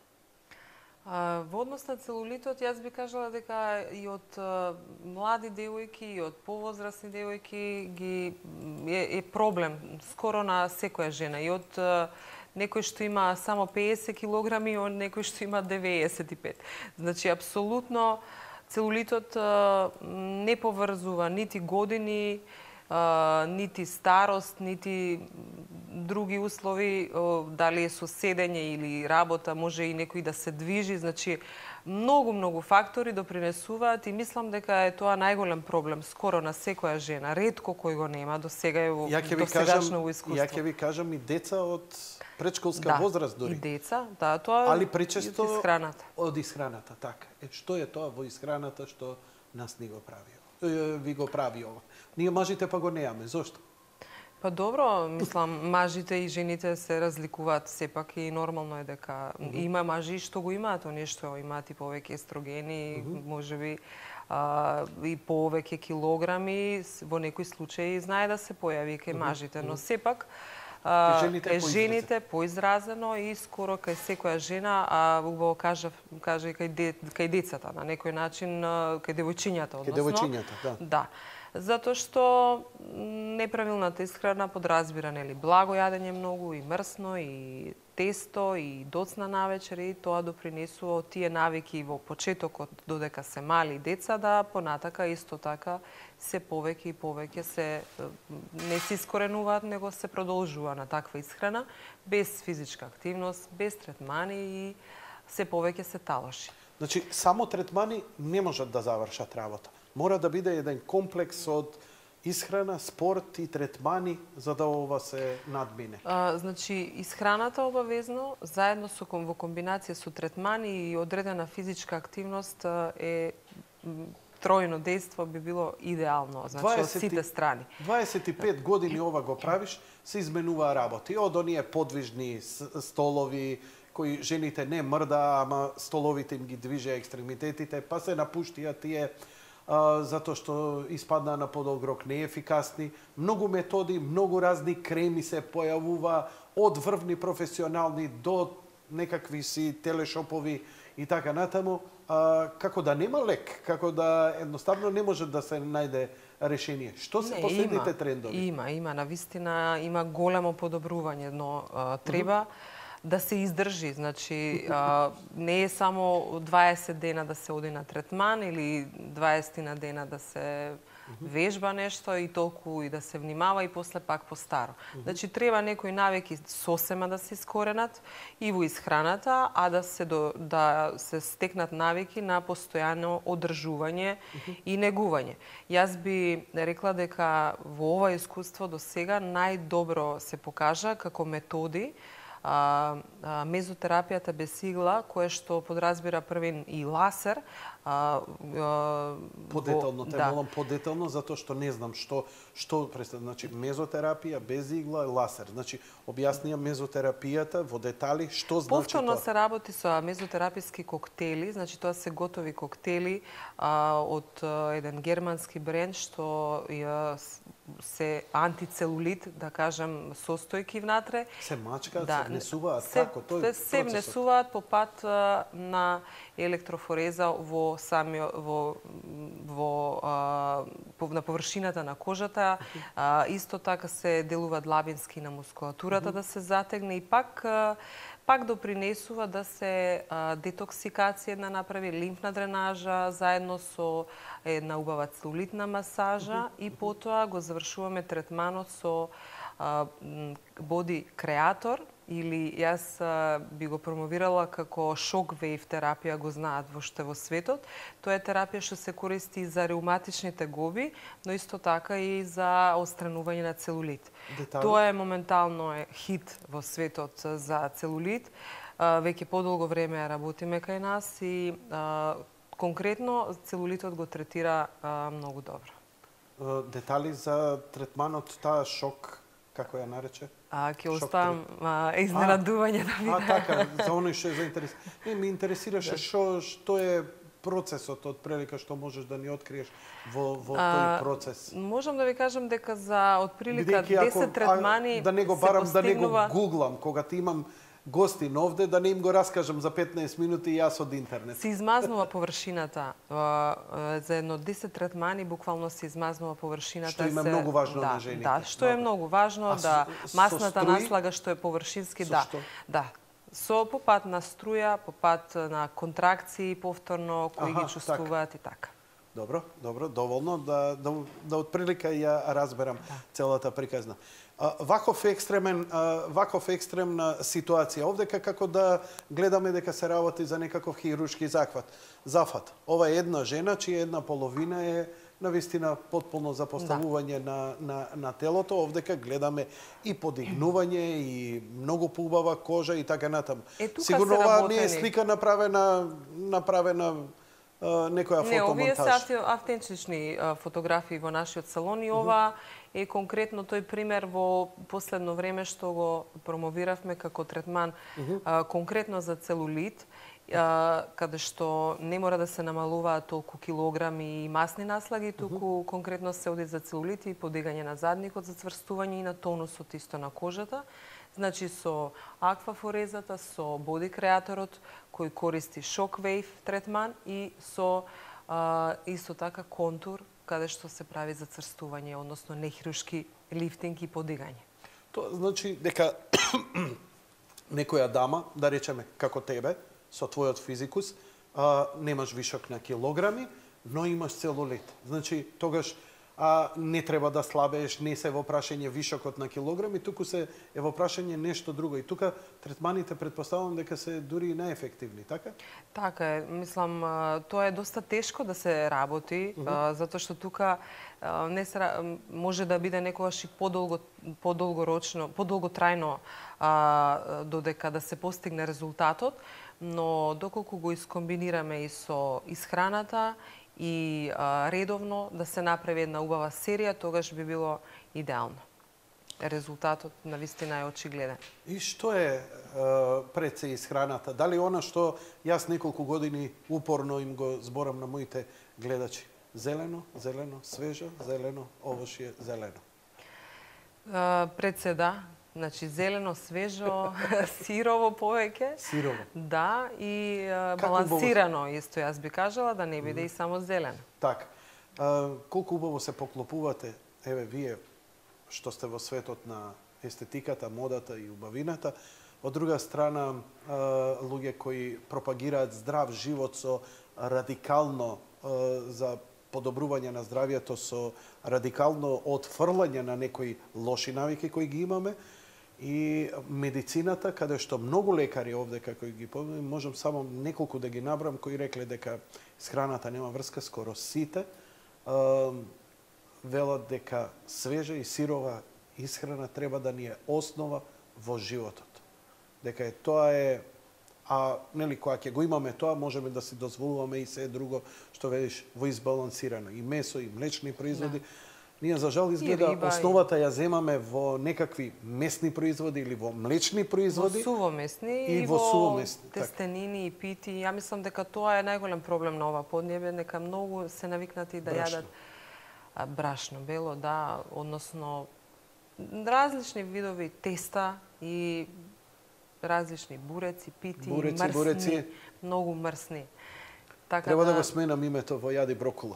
Во однос на целулитот, јас би кажала дека и од млади девојки, и од повозрасни девојки е проблем скоро на секоја жена. И од некој што има само 50 килограми, и од некој што има 95. Значи, апсолутно, целулитот не поврзува нити години, нити старост, нити други услови, дали е со седење или работа, може и некој да се движи, значи многу фактори допринесуваат и мислам дека е тоа најголем проблем скоро на секоја жена, ретко кој го нема до сега е во досегашно искуство. Ја ќе ви кажам и деца од предшколска возраст дури. И деца, да, тоа али пречесто од исхраната. Од исхраната, така. Што е тоа во исхраната што нас ни го прави? Ви го прави ова. Ние мажите па го неаме. Зошто? Па добро, мислам, мажите и жените се разликуваат сепак и нормално е дека има мажи што го имаат, оние што имаат и повеќе естрогени, можеби и повеќе килограми, во некои случаи знае да се појави кај мажите, но сепак кај жените поизразено и скоро кај секоја жена, убаво кажа и кај децата, на некој начин, кај девојчињата, односно. Кај девојчињата, да. Да. Затоа што неправилната исхрана подразбира нели благо јадење многу и мрсно и тесто и доцна навечер и тоа допринесува од тие навики во почетокот додека се мали деца да понатака исто така се повеќе и повеќе се не се искоренуваат, него се продолжува на таква исхрана без физичка активност, без третмани и се повеќе се талоши. Значи, само третмани не можат да завршат работа. Мора да биде еден комплекс од исхрана, спорт и третмани за да ова се надмине. Значи, исхраната обавезно, заедно во комбинација со третмани и одредена физичка активност е тројно дејство би било идеално, значи од сите страни. 25 години ова го правиш, се изменуваа работи. Од оние подвижни столови, кои жените не мрда, ама столовите им ги движеа екстремитетите, па се напуштија тие затоа што испаднаа на подолг неефикасни. Многу методи, многу разни креми се појавува, од врвни професионални до некакви си телешопови и така натаму, како да нема лек, како да едноставно не може да се најде решение. Што се последните трендови? Има, навистина има големо подобрување, но треба да се издржи. Значи, не е само 20 дена да се оди на третман или 20 на дена да се вежба нешто и толку и да се внимава и после пак постаро. Значи, треба некои навики сосема да се искоренат и во исхраната, а да се стекнат навики на постојано одржување и негување. Јас би рекла дека во ова искуство до сега најдобро се покажа како методи мезотерапијата без игла, кое што подразбира првен и ласер. Подетално, те молам подетално, затоа што не знам што представа. Значи, мезотерапија без игла и ласер. Значи, објаснија мезотерапијата во детали, што значи тоа? Повторно се работи со мезотераписки коктели, значи тоа се готови коктели од еден германски бренд што се антицелулит, да кажем, состојки внатре. Се мачкаат, се внесуваат, како тој процесот? Се внесуваат по пат на електрофореза на површината на кожата. Исто така се делува длабински на мускулатурата да се затегне и пак допринесува да се детоксикација да направи лимфна дренажа заедно со една убава целулитна масажа и потоа го завршуваме третманот со боди креатор или јас би го промовирала како шок вейв терапија, го знаат воопште во светот. Тоа е терапија што се користи за реуматични тегоби, но исто така и за отстранување на целулит. Тоа е моментално хит во светот за целулит. Веќе подолго време работиме кај нас и конкретно целулитот го третира многу добро. Детали за третманот, таа шок, како ја нарече? Ќе оставам изненадување да видам. Така, за оној што е заинтересиран. Ме интересираше што е процесот од прилика што можеш да ни откриеш во тој процес. Можам да ви кажам дека за од прилика 10 третмани да не го барам, да не го гуглам, кога ти имам гости овде, да не им го раскажам за 15 минути јас од интернет. Се измазнува површината. За едно 10 третмани буквално се измазнува површината. Што има многу важно на жените. Да, што е многу важно, да масната наслага што е површински, да. Со попат на струја, попат на контракции повторно, кои ги чувствуваат и така. Добро, доволно да од прилика ја разберам целата приказна. Ваков екстремна ситуација. Овдека како да гледаме дека се работи за некаков хируршки зафат. Ова е една жена чија една половина е навистина потполно запоставување на телото. Овдека гледаме и подигнување и многу поубава кожа и така натаму. Сигурно ова не е слика направена некоја фотомонтаж. Не, овие се автентични фотографии во нашиот салон и ова е конкретно тој пример во последно време што го промовиравме како третман конкретно за целулит, каде што не мора да се намалуваат толку килограми и масни наслаги, туку конкретно се оди за целулит и подигање на задникот, за цврстување и на тонусот исто на кожата. Значи со аквафорезата, со боди креаторот кој користи шок вейв третман и со исто така контур каде што се прави за црстување, односно нехируршки лифтинг и подигање. Тоа значи дека некоја дама, да речеме како тебе, со твојот физикус, немаш вишок на килограми, но имаш целулит. Значи, тогаш не треба да слабееш, не се во прашање вишокот на килограми, туку се е во прашање нешто друго. И тука третманите предпоставувам дека се дури и најефективни, така? Така е. Мислам, тоа е доста тешко да се работи, затоа што тука може да биде некогаш и подолготрајно додека да се постигне резултатот, но доколку го искомбинираме и со исхраната, и редовно да се направи една убава серија, тогаш би било идеално. Резултатот навистина е очигледен. И што е пред се исхраната? Дали она што јас неколку години упорно им го зборам на моите гледачи? Зелено, зелено, свежо, зелено, овошје, зелено. Пред се да. Значи зелено, свежо, сирово повеќе. Сирово. Да, и балансирано исто јас би кажала, да не биде и само зелено. Така. Колку убаво се поклопувате, еве вие што сте во светот на естетиката, модата и убавината, од друга страна луѓе кои пропагираат здрав живот со радикално за подобрување на здравието, со радикално отфрлање на некои лоши навики кои ги имаме, и медицината, каде што многу лекари овде, како ги помнам, можам само неколку да ги набрам, кои рекле дека с храната нема врска, скоро сите, велат дека свежа и сирова исхрана треба да ни е основа во животот. Дека тоа е, нели, кога ќе го имаме тоа, можеме да си дозволуваме и се друго, што ведиш, во избалансирано. И месо, и млечни производи. Да. Ние, за жал, изгледа, основата ја земаме во некакви месни производи или во млечни производи. Во сувомесни и во тестенини и пити. Ја мислам дека тоа е најголем проблем на ова поднебе, дека многу се навикнати да јадат брашно, бело, да, односно различни видови теста и различни буреци, пити, мрсни, многу мрсни. Така треба да го сменам името во јади брокула.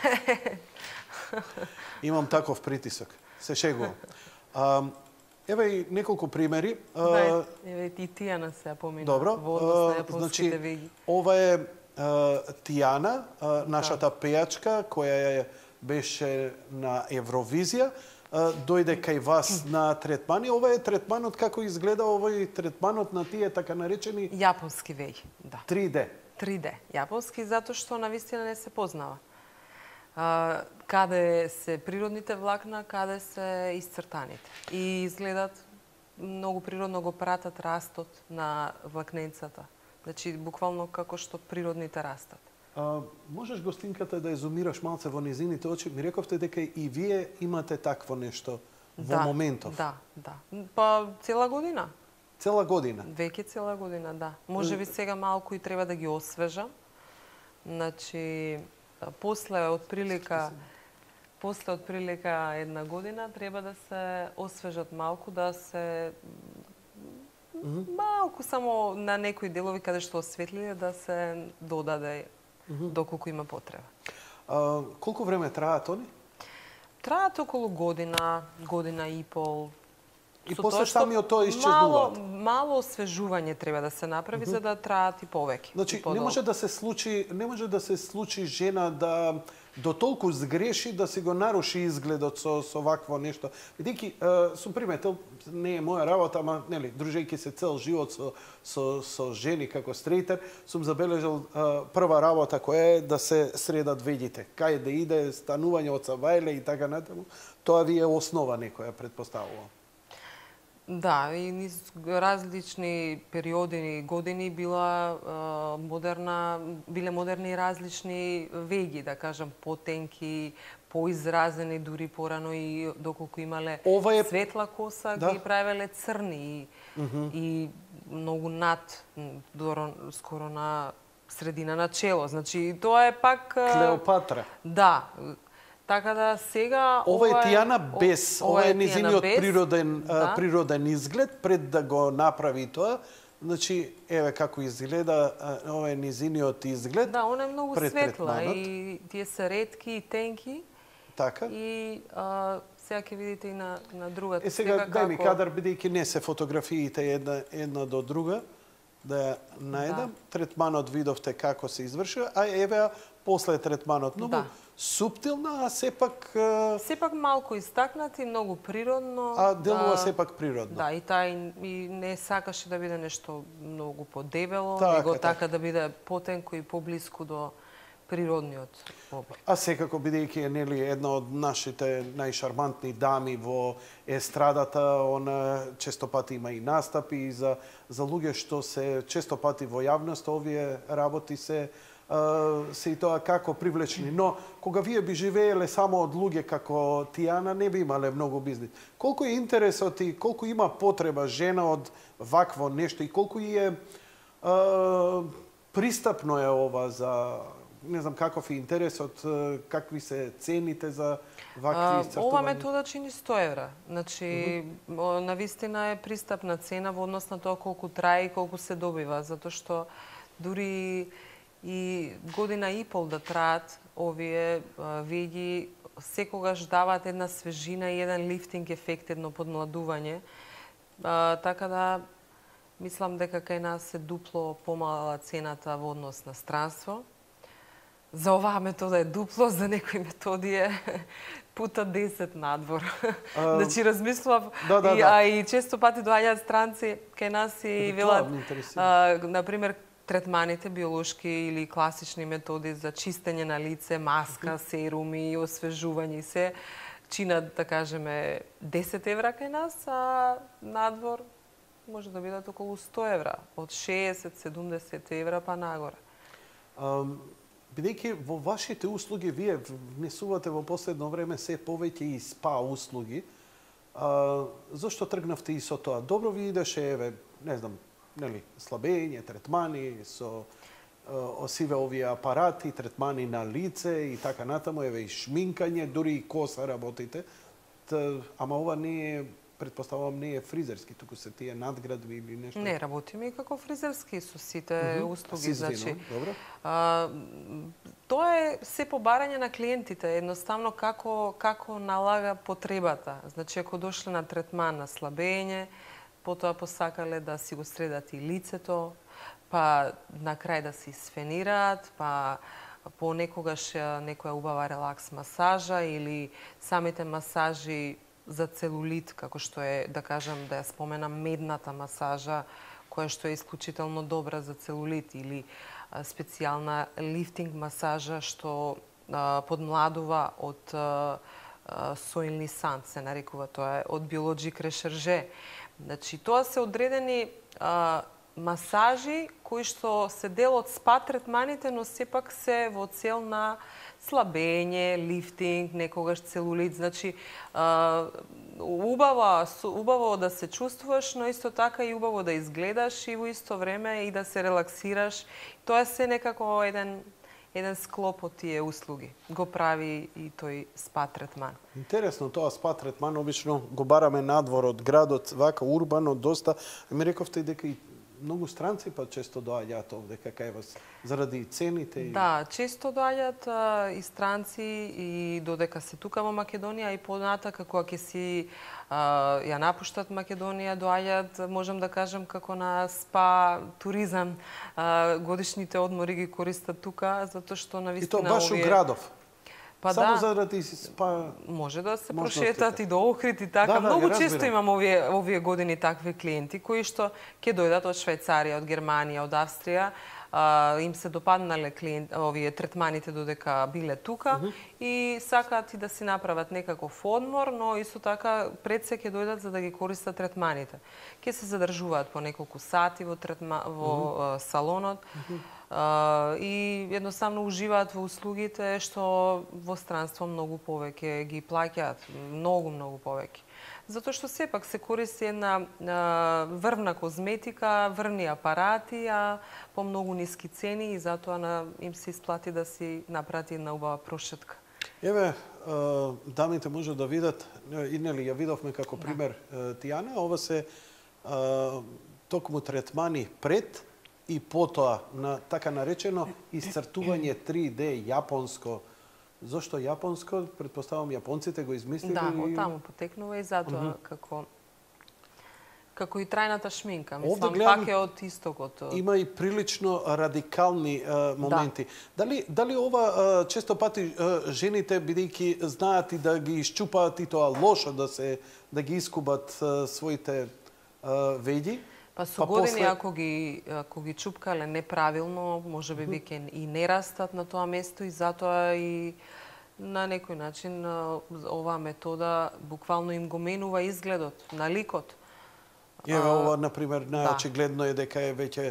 Имам таков притисок. Се шегувам. Еве и неколку примери. Еве и Тијана се помина. Добро. Во однос на јапонските веги. Ова е Тијана, нашата пејачка, која беше на Евровизија. Дојде кај вас на третмани. Ова е третманот, како изгледа овој третманот на тие така наречени јапонски веги, да. 3D. 3D. Јапонски затоа што навистина не се познава. Каде се природните влакна, каде се исцртаните. И изгледат многу природно, го пратат растот на влакненцата. Значи, буквално како што природните растат. Можеш, гостинката, да езумираш малце во незините очи? Ми рековте дека и вие имате такво нешто во моментов. Да, да. Па цела година. Цела година? Веќе цела година, да. Може би сега малку и треба да ги освежам. Значи, после отприлика една година треба да се освежат малку, да се малку само на некои делови каде што осветлиле да се додаде доколку има потреба. Колку време траат они? Траат околу година, година и пол. И после самиот тоа исчезнуваат. Мало освежување треба да се направи за да траат и повеќе. Значи, не може да се случи жена да до толку сгреши да си го наруши изгледот со вакво нешто. Бидејќи сум приметил, не е моја работа, ама нели, дружејќи се цел живот со жени како стрейтер, сум забележал прва работа која е да се средат веѓите. Кај да иде станување од савајле и така натаму. Тоа ви е основа некоја, предпоставувам. Да, и низ различни периоди, години биле модерни различни веги, да кажам, потенки, поизразени, дури порано и доколку имале светла коса, ги правеле црни и многу над, скоро на средина на чело. Значи, тоа е пак... Клеопатра. Да. Така да сега... Ова е Тијана без, ова е незиниот природен изглед, пред да го направи тоа. Значи, еве како изгледа, ова е незиниот изглед. Да, она е многу светла и тие се ретки и тенки. Така. И сега ќе видите и на другата. Сега, дај ми кадар, бидејќи не се фотографиите една до друга, да ја најдам. Третманот видовте како се извршува, а еве после третманот. Многу суптилна, а сепак... Сепак малку истакнати, многу природно. А делува сепак природно. Да, и не сакаше да биде нешто многу подебело, него така да биде потенко и поблиску до природниот облик. А секако, бидејќи е нели една од нашите најшармантни дами во естрадата, она често пати има и настапи и за луѓе што се често пати во јавност, овие работи се се и тоа како привлечени. Но кога вие би живееле само од луѓе како Тијана, не би имале многу бизнис. Колку е интересот и колку има потреба жена од вакво нешто и колку е пристапно е ова за, не знам каков е интересот, какви се цените за вакви стартувања? Ова метода чини 100 евра. Значи, навистина е пристапна цена во однос на тоа колку трае и колку се добива, затоа што дури и година и пол да траат овие веги, секогаш даваат една свежина и еден лифтинг ефект, едно подмладување. Така да, мислам дека кај нас е дупло помала цената во однос на странство. За оваа метода е дупло, за некои методи е пута 10 надвор. Значи, размислував, и често пати доаѓаат странци кај нас и велат, например, третманите, биолошки или класични методи за чистење на лице, маска, серуми, освежување и се, чинат, да кажеме, 10 евра кај нас, а надвор може да бидат околу 100 евра, од 60-70 евра па нагоре. Бидејќи во вашите услуги вие внесувате во последно време се повеќе и спа услуги, зошто тргнавте и со тоа? Добро ви идеше, еве, не знам, нели, слабење, третмани со осиве овие апарати, третмани на лице и така натаму, еве и шминкање, дури и коса работите. Ама ова не е, предпоставувам, не е фризерски, туку се тие надградби или нешто. Не, работиме и како фризерски со сите услуги, значи. Добро. Тоа е се побарање на клиентите, едноставно како налага потребата. Значи, ако дошле на третман на слабење, потоа посакале да си го средат и лицето, па на крај да се сфенираат, па понекогаш некоја убава релакс масажа или самите масажи за целулит, како што е, да кажам, да ја споменам, медната масажа, која што е исклучително добра за целулит, или специјална лифтинг масажа што подмладува од соилни сан, се нарекува, тоа е од Biologique Recherche. Значи, тоа се одредени масажи кои што се дел од спа третманите, но сепак се во цел на слабење, лифтинг, некогаш целулит. Значи, убаво да се чувствуваш, но исто така и убаво да изгледаш и во исто време и да се релаксираш. Тоа се некако еден склоп од тие услуги. Го прави и тој спа третман. Интересно, тоа спа третман обично го бараме надвор од градот, вака урбано, доста. Ми рековте дека и многу странци па често доаѓаат овде, кај вас, заради цените? Да, често доаѓаат и странци и додека се тука во Македонија и понатака кога ќе си ја напуштат Македонија, доаѓаат, можам да кажам, како на спа туризам. Годишните одмори ги користат тука, затоа што навистина овие... И тоа баш у градов? Па само да, заради спа... Може да се прошетат и до Охрид и така. Многу често имам овие години такви клиенти кои што ќе дојдат од Швајцарија, од Германија, од Австрија, им се допаднале овие третманите додека биле тука и сакаат и да си направат некаков одмор, но исто така пред се ќе дојдат за да ги користат третманите. Ќе се задржуваат по неколку сати во салонот, и едноставно уживаат во услугите што во странство многу повеќе ги плаќаат, многу повеќе. Затоа што сепак се користи една врвна козметика, врвни апарати, а по многу ниски цени и затоа им се исплати да си направи една убава прошетка. Еве, дамите може да видат, и нели ја видовме како пример Тијана, ова се токму третмани пред и потоа на така наречено исцртување 3D јапонско. Зошто јапонско? Предпоставам јапонците го измислиле. Да, од таму потекнува и затоа како и трајната шминка. Мислам, пак е од истокот. Има и прилично радикални моменти. Дали ова често пати жените, бидејќи знаат и да ги исчупаат и тоа лошо да ги искубат своите веѓи? Па со години, ако ги чупкале неправилно, може би веќе и не растат на тоа место и затоа и на некој начин оваа метода буквално им го менува изгледот на ликот. Еве ова, например, најочигледно е дека е веќе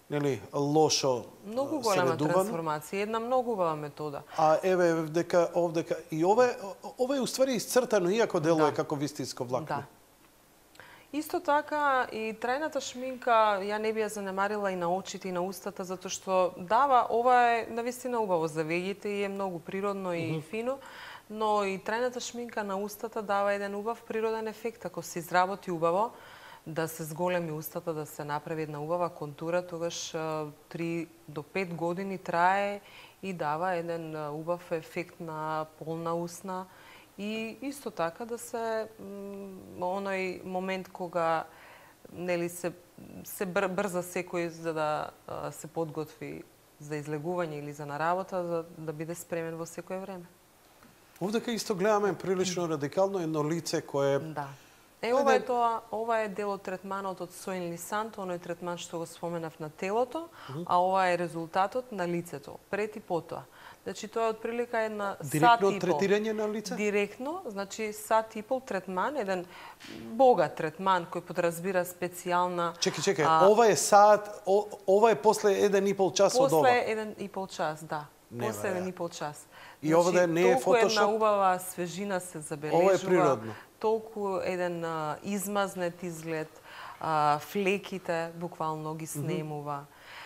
нели лошо Многу се голема редувано. трансформација, една многу убава метода. А еве овдека и ова е уствари исцртано, иако делува како вистинско влакно. Да. Исто така и трајната шминка ја не би ја занемарила и на очите и на устата, затоа што дава, ова е навистина убаво за веѓите и е многу природно и фино, но и трајната шминка на устата дава еден убав природен ефект. Ако се изработи убаво, да се зголеми устата, да се направи една убава контура, тогаш 3 до 5 години трае и дава еден убав ефект на полна усна. И исто така да се оној момент кога нели се брза секој за да се подготви за излегување или за на работа, за да биде спремен во секое време. Овдека исто гледаме прилично радикално едно лице кое Да. Ова е тоа, ова е дел од третманот од Соин Лисант, оној третман што го споменав на телото, а ова е резултатот на лицето, пред и потоа. Значи тоа е отприлика една сат и пол. директно третирање на лице? Директно, значи сат и пол третман, еден богат третман кој подразбира специјална... Чекај, ова е сат, ова е после 1,5 час од ова. После 1,5 час, да. После 1,5 час. И ова да не е толку една фотошоп? убава свежина се забележува. Ова е природно. Толку еден измазнет изглед, флеките буквално ги снемува.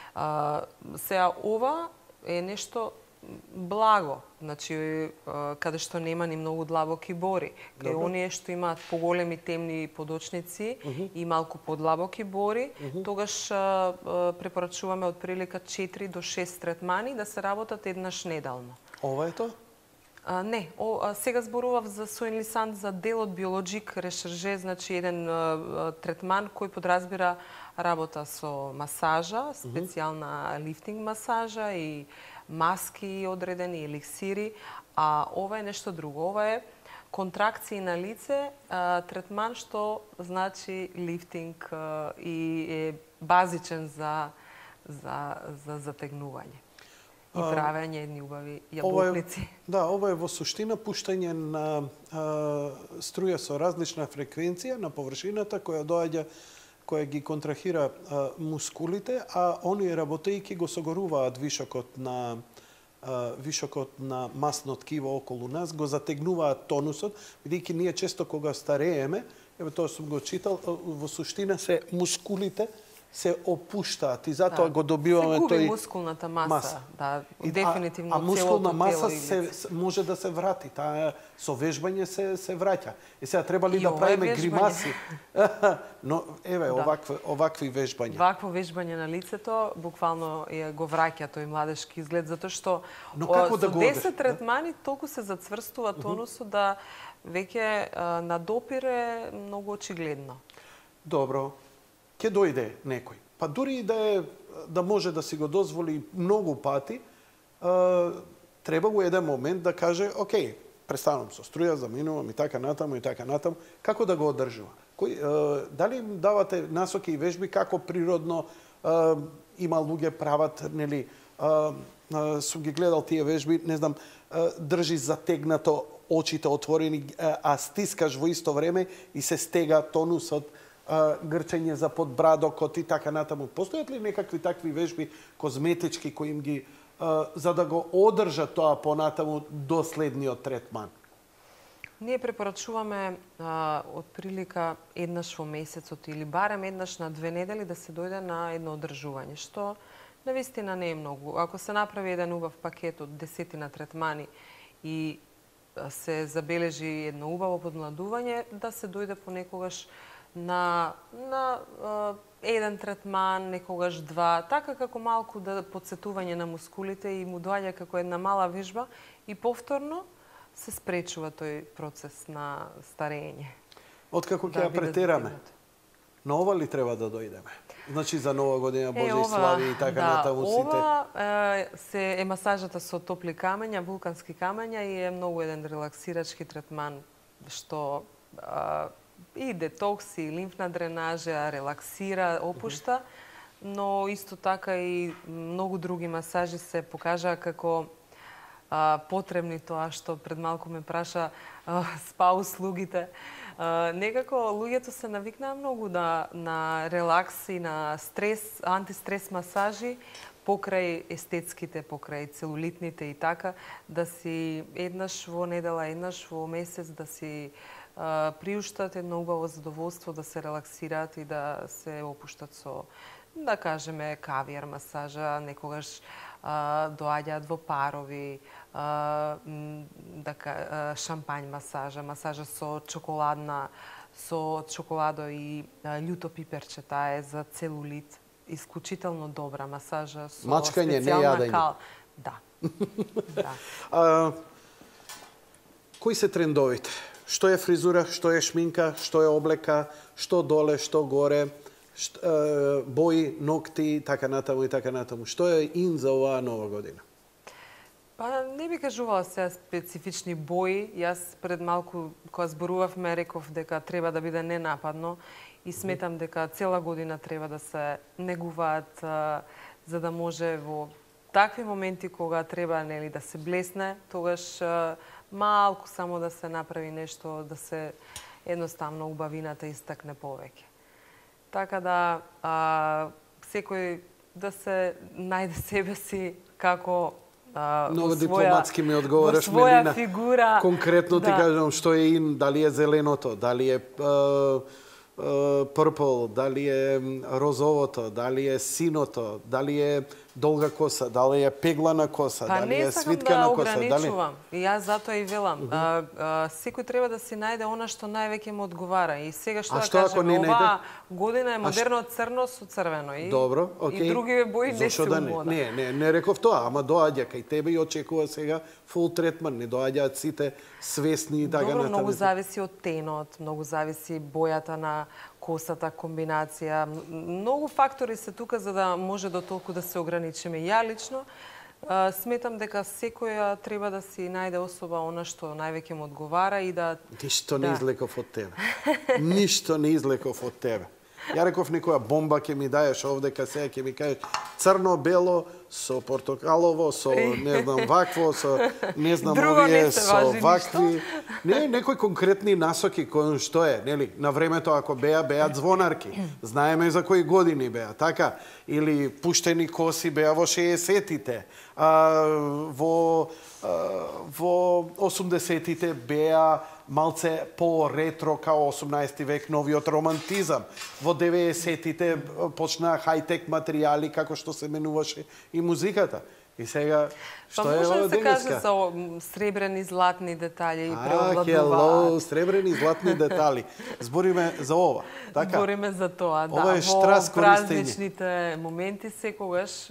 Сега ова е нешто благо, значи каде што нема ни многу длабоки бори. Кај оние што имаат поголеми темни подочници и малку подлабоки бори, тогаш препорачуваме од прилика 4 до 6 третмани да се работат еднаш неделно. Ова е тоа? Не, сега зборував за Соин Лисант за дел од биолоджик решерже, значи еден третман кој подразбира работа со масажа, специјална лифтинг масажа и маски одредени, еликсири, а ова е нешто друго. Ова е контракции на лице, третман што значи лифтинг и е базичен за затегнување и правење едни убави јаблокници. Ова е во суштина пуштање на струја со различна фреквенција на површината која доаѓа, која ги контрахира мускулите, а оние работејки го согоруваат вишокот на масно ткиво околу нас, го затегнуваат тонусот, бидејќи ние често кога старееме, еве тоа сум го читал, во суштина се мускулите се опуштаат и затоа го добиваме тој... Се губи мускулната маса. Да, дефинитивно а мускулна целото маса тело може да се врати. Таа со вежбање се враќа. И сега треба ли да правиме гримаси? Но еве овакви вежбања. Вакво вежбање на лицето буквално го враќа тој младешки изглед, затоа што со 10 третмани толку се зацврстува тонусот да веќе на допир е многу очигледно. Добро. Ке дојде некој. Па дури и да може да си го дозволи многу пати, треба го еден момент да каже, окей, престанам со струја, заминувам и така натаму и така натаму. Како да го одржува? Дали им давате насоки и вежби како природно има луѓе прават, нели, сум ги гледал тие вежби, не знам, држиш затегнато, очите отворени, а стискаш во исто време и се стега тонусот, грчење за подбрадокот и така натаму. Постојат ли некакви такви вежби козметички кои им ги за да го одржат тоа понатаму до следниот третман? Ние препорачуваме отприлика еднаш во месецот или барем еднаш на 2 недели да се дојде на едно одржување, што навистина не е многу. Ако се направи еден убав пакет од 10 третмани и се забележи едно убаво подмладување, да се дојде понекогаш на еден третман, некогаш 2, така како малку да подсетување на мускулите и му доаѓа како една мала вежба и повторно се спречува тој процес на старење. Откако ќе ја претераме, на ова ли треба да дојдеме? Значи за Нова година, Божи слави и така натаму сите. Ова е масажата со топли камења, вулкански камења и е многу еден релаксирачки третман што и детокс, и лимфна дренажа, релаксира, опушта, но исто така и многу други масажи се покажаа како потребни тоа што пред малку ме праша спа услугите. Некако луѓето се навикнаа многу на релакс и на стрес, антистрес масажи, покрај естетските, покрај целулитните и така, да си еднаш во недела, еднаш во месец, да си приуштат едно убаво задоволство, да се релаксираат и да се опуштат со, да кажеме, кавијар масажа, некогаш доаѓаат во парови, шампањ масажа, масажа со чоколадо и љуто пиперче, таа е за целулит. Исклучително добра масажа со мачкање, не специјална јадење. кал. Да. Да. Кои се трендовите? Што е фризура, што е шминка, што е облека, што доле, што горе, бои, ногти, така натаму и така натаму. Што е ин за оваа нова година? Па не би кажувала сега специфични бои. Јас пред малку, кога зборувавме, реков дека треба да биде ненападно и сметам дека цела година треба да се негуваат за да може во такви моменти кога треба да се блесне, тогаш малку само да се направи нешто, да се едноставно убавината истакне повеќе. Така да секој да се најде себе си како Много дипломатски ми одговораш, Мелина. Фигура. Конкретно ти кажам што е ин, дали е зеленото, дали е purple, дали е розовото, дали е синото, дали е долга коса, дали е пеглана коса, дали е свиткана коса. Па не сакам да ограничувам. И јас затоа и велам. Секој треба да си најде она што највеќе му одговара. И сега што да кажеме, оваа година е модерно црно со црвено. Добро, окей. И други бои не се мода. Не реков тоа, ама доаѓа кај тебе и очекува сега фул третман. Не доаѓаат сите свесни и така натаму. Добро, многу зависи од тенот, многу зависи бојата на косата, комбинација. Многу фактори се тука за да може до толку да се ограничиме. Ја лично сметам дека секоја треба да си најде особа она што највеќе му одговара и да... Ништо не излеков од тебе. Ништо не излеков од тебе. Ја реков некоја бомба ќе ми даеш овдека, сега ќе ми кажеш црно-бело, со портокалово, со не знам вакво, со не знам овие, со вакви. Не, некои конкретни насоки кои што е, нели? На времето ако беа звонарки. Знаеме за кои години беа, така? Или пуштени коси беа во 60-тите. Во 80-тите беа малце по-ретро као 18 век, новиот романтизам. Во 90-тите почнаа хајтек материјали како што се менуваше и музиката. И сега што е може ова да се каже денеска? за сребрени златни детали и преовладуваат. Хело, сребрени златни детали. Збориме за ова, така? Збориме за тоа, да. Ова е штрас во празничните моменти секогаш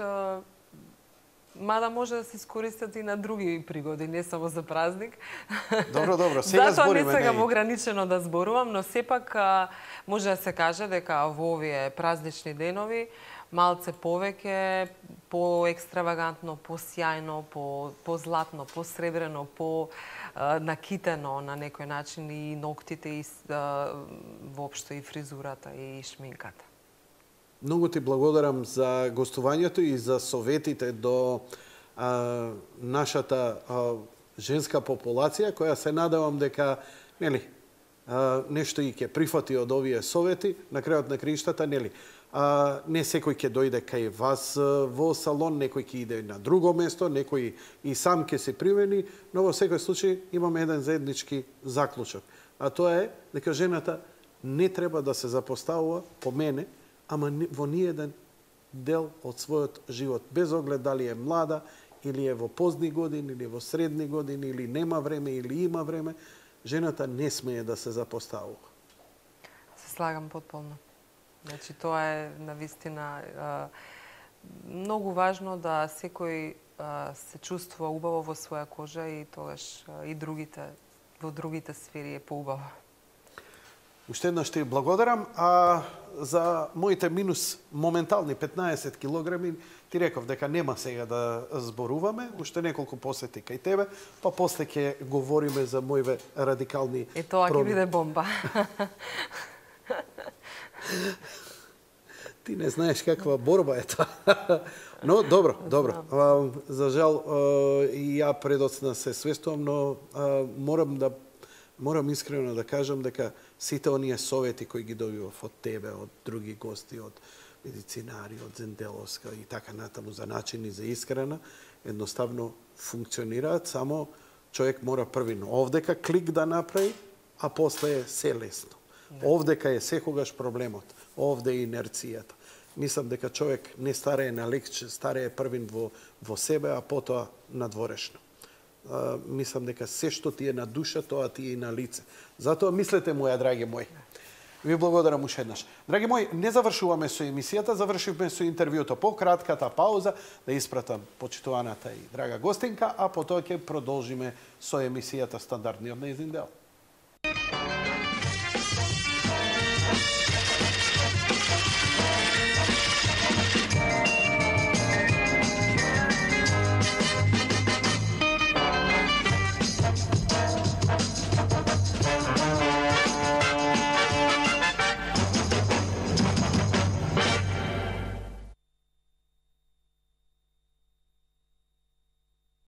мада може да се искористат и на други пригоди, не само за празник. Добро, сега збориме. Затоа не сакам ограничено да зборувам, но сепак може да се каже дека во овие празнични денови малце повеќе, по-екстравагантно, по-сјајно, по-златно, по-сребрено, по-накитено на некој начин и ноктите и воопшто и фризурата и шминката. Многу ти благодарам за гостувањето и за советите до нашата женска популација, која се надевам дека нешто и ќе прифати од овие совети, на крајот на криштата, не секој ќе дојде кај вас во салон, некој ќе иде на друго место, некој и сам ќе се примени, но во секој случај имаме еден заеднички заклучок. А тоа е дека жената не треба да се запоставува, по мене, ама во ниеден дел од својот живот, без оглед дали е млада, или е во позни години, или во средни години, или нема време, или има време, жената не смее да се запоставува. Се слагам потполно. Значи, тоа е навистина многу важно да секој се чувствува убаво во своја кожа и тогаш и во другите сфери е поубаво. Уште еднаш ти благодарам, а за моите минус моментални 15 килограми ти реков дека нема сега да зборуваме, уште неколку посети кај тебе, па после ќе говориме за моите радикални промени. Тоа ќе биде бомба. Ти не знаеш каква борба е тоа. Но, добро. За жал, и ја предоцна се свестувам, но морам искрено да кажам дека сите оние совети кои ги добивав од тебе, од други гости, од медицинари, од Зенделовска и така натаму за начини за искрена, едноставно функционираат, само човек мора првин овдека клик да направи, а после е се лесно. Овдека е секогаш проблемот, овде е инерцијата. Мислам дека човек не старее на лекче, старее првин во себе, а потоа надворешно. Мислам дека се што ти е на душа, тоа ти е и на лице. Затоа мислете, моја драги мои. Ви благодарам уште еднаш. Драги мои, не завршуваме со емисијата, завршивме со интервјуто. По кратката пауза да испратам почитуваната и драга гостинка, а потоа ќе продолжиме со емисијата Стандардниот нејзин дел.